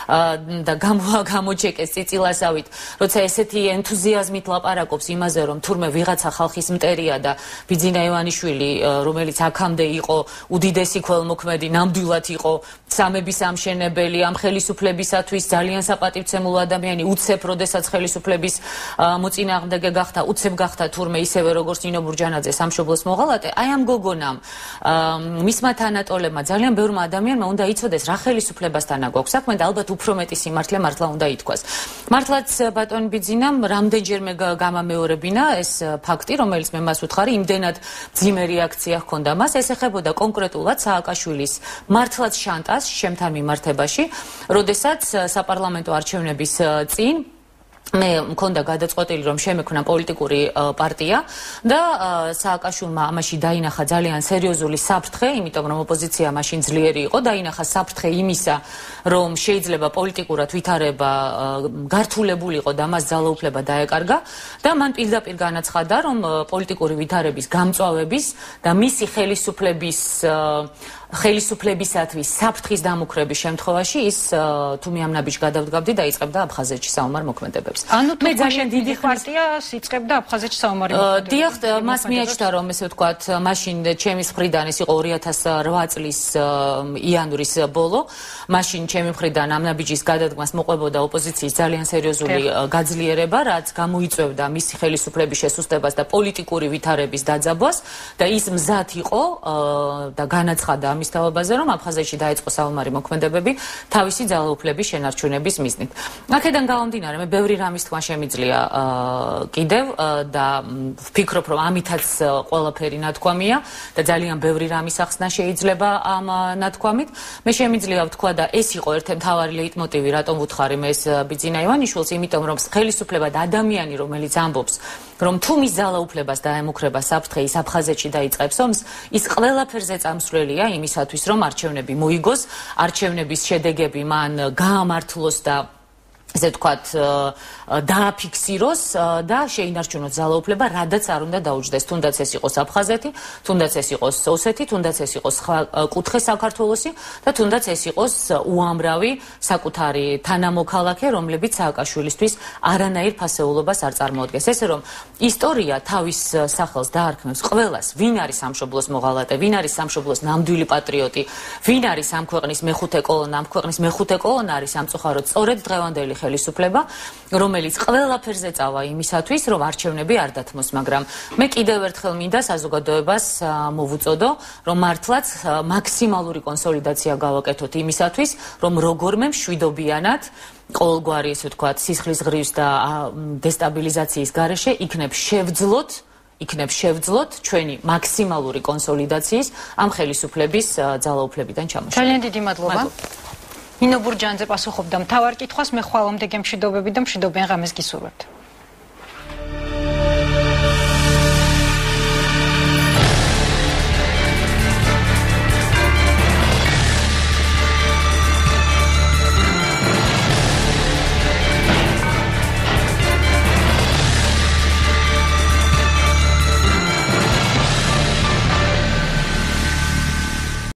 და გამოჩეკეს წიწილასავით, როცა ესეთი ენთუზიაზმით ლაპარაკობს იმაზე, რომ თურმე ვიღაცა ხალხის მტერია და ბიძინა ივანიშვილი, რომელიც აქამდე იყო უდიდესი ქველმოქმედი, ნამდვილად იყო სამების ამშენებელი, ამ ხელისუფლებისათვის ძალიან საპატივცემულო ადამიანი, უცებ, როდესაც ხელისუფლების მოწინააღმდეგე გახდა, უცებ გახდა თურმე ისევე როგორც ნინო ბურჯანაძე სამშობლოს მოღალატე. აი ამ გოგონამ, მისმა თანატოლებმა, ძალიან ბევრმა ადამიანმა უნდა იცოდეს რა ხელისუფლებასთან გვაქვს საქმე და ალბათ უფრო მეტი სიმართლე მართლა უნდა ითქვას. მართლაც ბატონ ბიძინამ რამდენჯერმე გამამეორებინა ეს ფაქტი, რომელიც მე მას ვუთხარი, იმდენად მძიმე რეაქცია ჰქონდა მას, ეს ეხებოდა კონკრეტულად სააკაშვილის მართლაც შანტაჟს ჩემთან მიმართებაში, როდესაც საპარლამენტო არჩევნების წინ მე მქონდა გადაწყვეტილი რომ შემექმნა პოლიტიკური პარტია და სააკაშვილმა ამაში დაინახა ძალიან სერიოზული საფრთხე, იმიტომ რომ ოპოზიცია მაშინ ძლიერი იყო, დაინახა საფრთხე იმისა, რომ შეიძლება პოლიტიკურად ვითარება გართულებულიყო და მას ძალაუფლება დაეკარგა და მან პირდაპირ განაცხადა, რომ პოლიტიკური ვითარების გამწვავების და მისი ხელისუფლებისათვის საფრთხის დამუქრების შემთხვევაში ის თუ მე ამ ნაბიჯს გადავდგავდი და იწყებდა აფხაზეთში საომარ მოქმედებებს. ანუ მე ძალიან დიდი პარტიას იწყებდა აფხაზეთში საომარი მოქმედებები. დიახ, მას მიაჩნდა რომ ესე ვთქვათ, მაშინ ჩემი მხრიდან ეს იყო 2008 წლის იანვრის ბოლო. მაშინ ჩემი მხრიდან ამ ნაბიჯის გადადგმას მოყვებოდა ოპოზიციის ძალიან სერიოზული გაძლიერება, რაც გამოიწვევდა მისი ხელისუფლების შესუსტებას და პოლიტიკური ვითარების დაძაბვას და ის მზად იყო და განაცხადა ამის თავობაზე, რომ აფხაზეთში დაიწყო საომარი მოქმედებები თავისი ძალაუფლების შენარჩუნების მიზნით. აქედან გამომდინარე, მე ბევრი რამის თქვა შემიძლია კიდევ და ვფიქრობ, რომ ამითაც ყველაფერი ნათქვამია და ძალიან ბევრი რამის ახსნა შეიძლება ამ ნათქვამით. მე შემიძლია ვთქვა და ეს იყო ერთ-ერთი მთავარი ლეიტმოტივი, რატომ ვუთხარი მე ეს ბიძინა ივანიშვილს, იმიტომ რომ ხელისუფლება და ადამიანი, რომელიც ამბობს, რომ თუ მის ძალაუფლებას დაემუქრება საფრთხე ის აფხაზეთში დაიწყებს ომს, ის ყველაფერზე წამსვლელია იმისათვის, რომ არჩევნები მოიგოს, არჩევნების შედეგები მან გაამართლოს და ესე ვთქვათ, დააფიქსიროს და შეინარჩუნოს ძალაუფლება, რადაც არ უნდა დაუჯდეს, თუნდაც ეს იყოს აფხაზეთი, თუნდაც ეს იყოს ოსეთი, თუნდაც ეს იყოს კუთხე საქართველოსი და თუნდაც ეს იყოს უამრავი საკუთარი თანამოქალაქე, რომლებიც სააკაშვილისთვის არანაირ ფასეულობას არ წარმოადგენს. ესე რომ ისტორია თავის სახელს დაარქმევს ყველას, ვინ არის სამშობლოს მოღალატე, ვინ არის სამშობლოს ნამდვილი პატრიოტი, ვინ არის ამ ქვეყნის მეხუთე კოლონა, ამ ქვეყნის მეხუთე კოლონა არის სამწუხაროდ სწორედ დღევანდელი ხელისუფლება, რომელიც ყველაფერზე წავა იმისათვის, რომ არჩევნები არ დათმოს, მაგრამ მე კიდევ ერთხელ მინდა საზოგადოებას მოვუწოდო, რომ მართლაც მაქსიმალური კონსოლიდაცია გავაკეთოთ იმისათვის, რომ როგორმე მშვიდობიანად ყოველგვარი, ესე ვთქვათ, სისხლის ღრივის და დესტაბილიზაციის გარეშე იქნებ შევძლოთ ჩვენი მაქსიმალური კონსოლიდაციის ამ ხელისუფლების ძალაუფლებიდან ჩამოშორება. ძალიან დიდი მადლობა. ნინო ბურჯანაძე პასუხობდა მთავარ კითხვას, მე ხვალამდე გემშვიდობები და მშვიდობიან ღამეს გისურვებთ.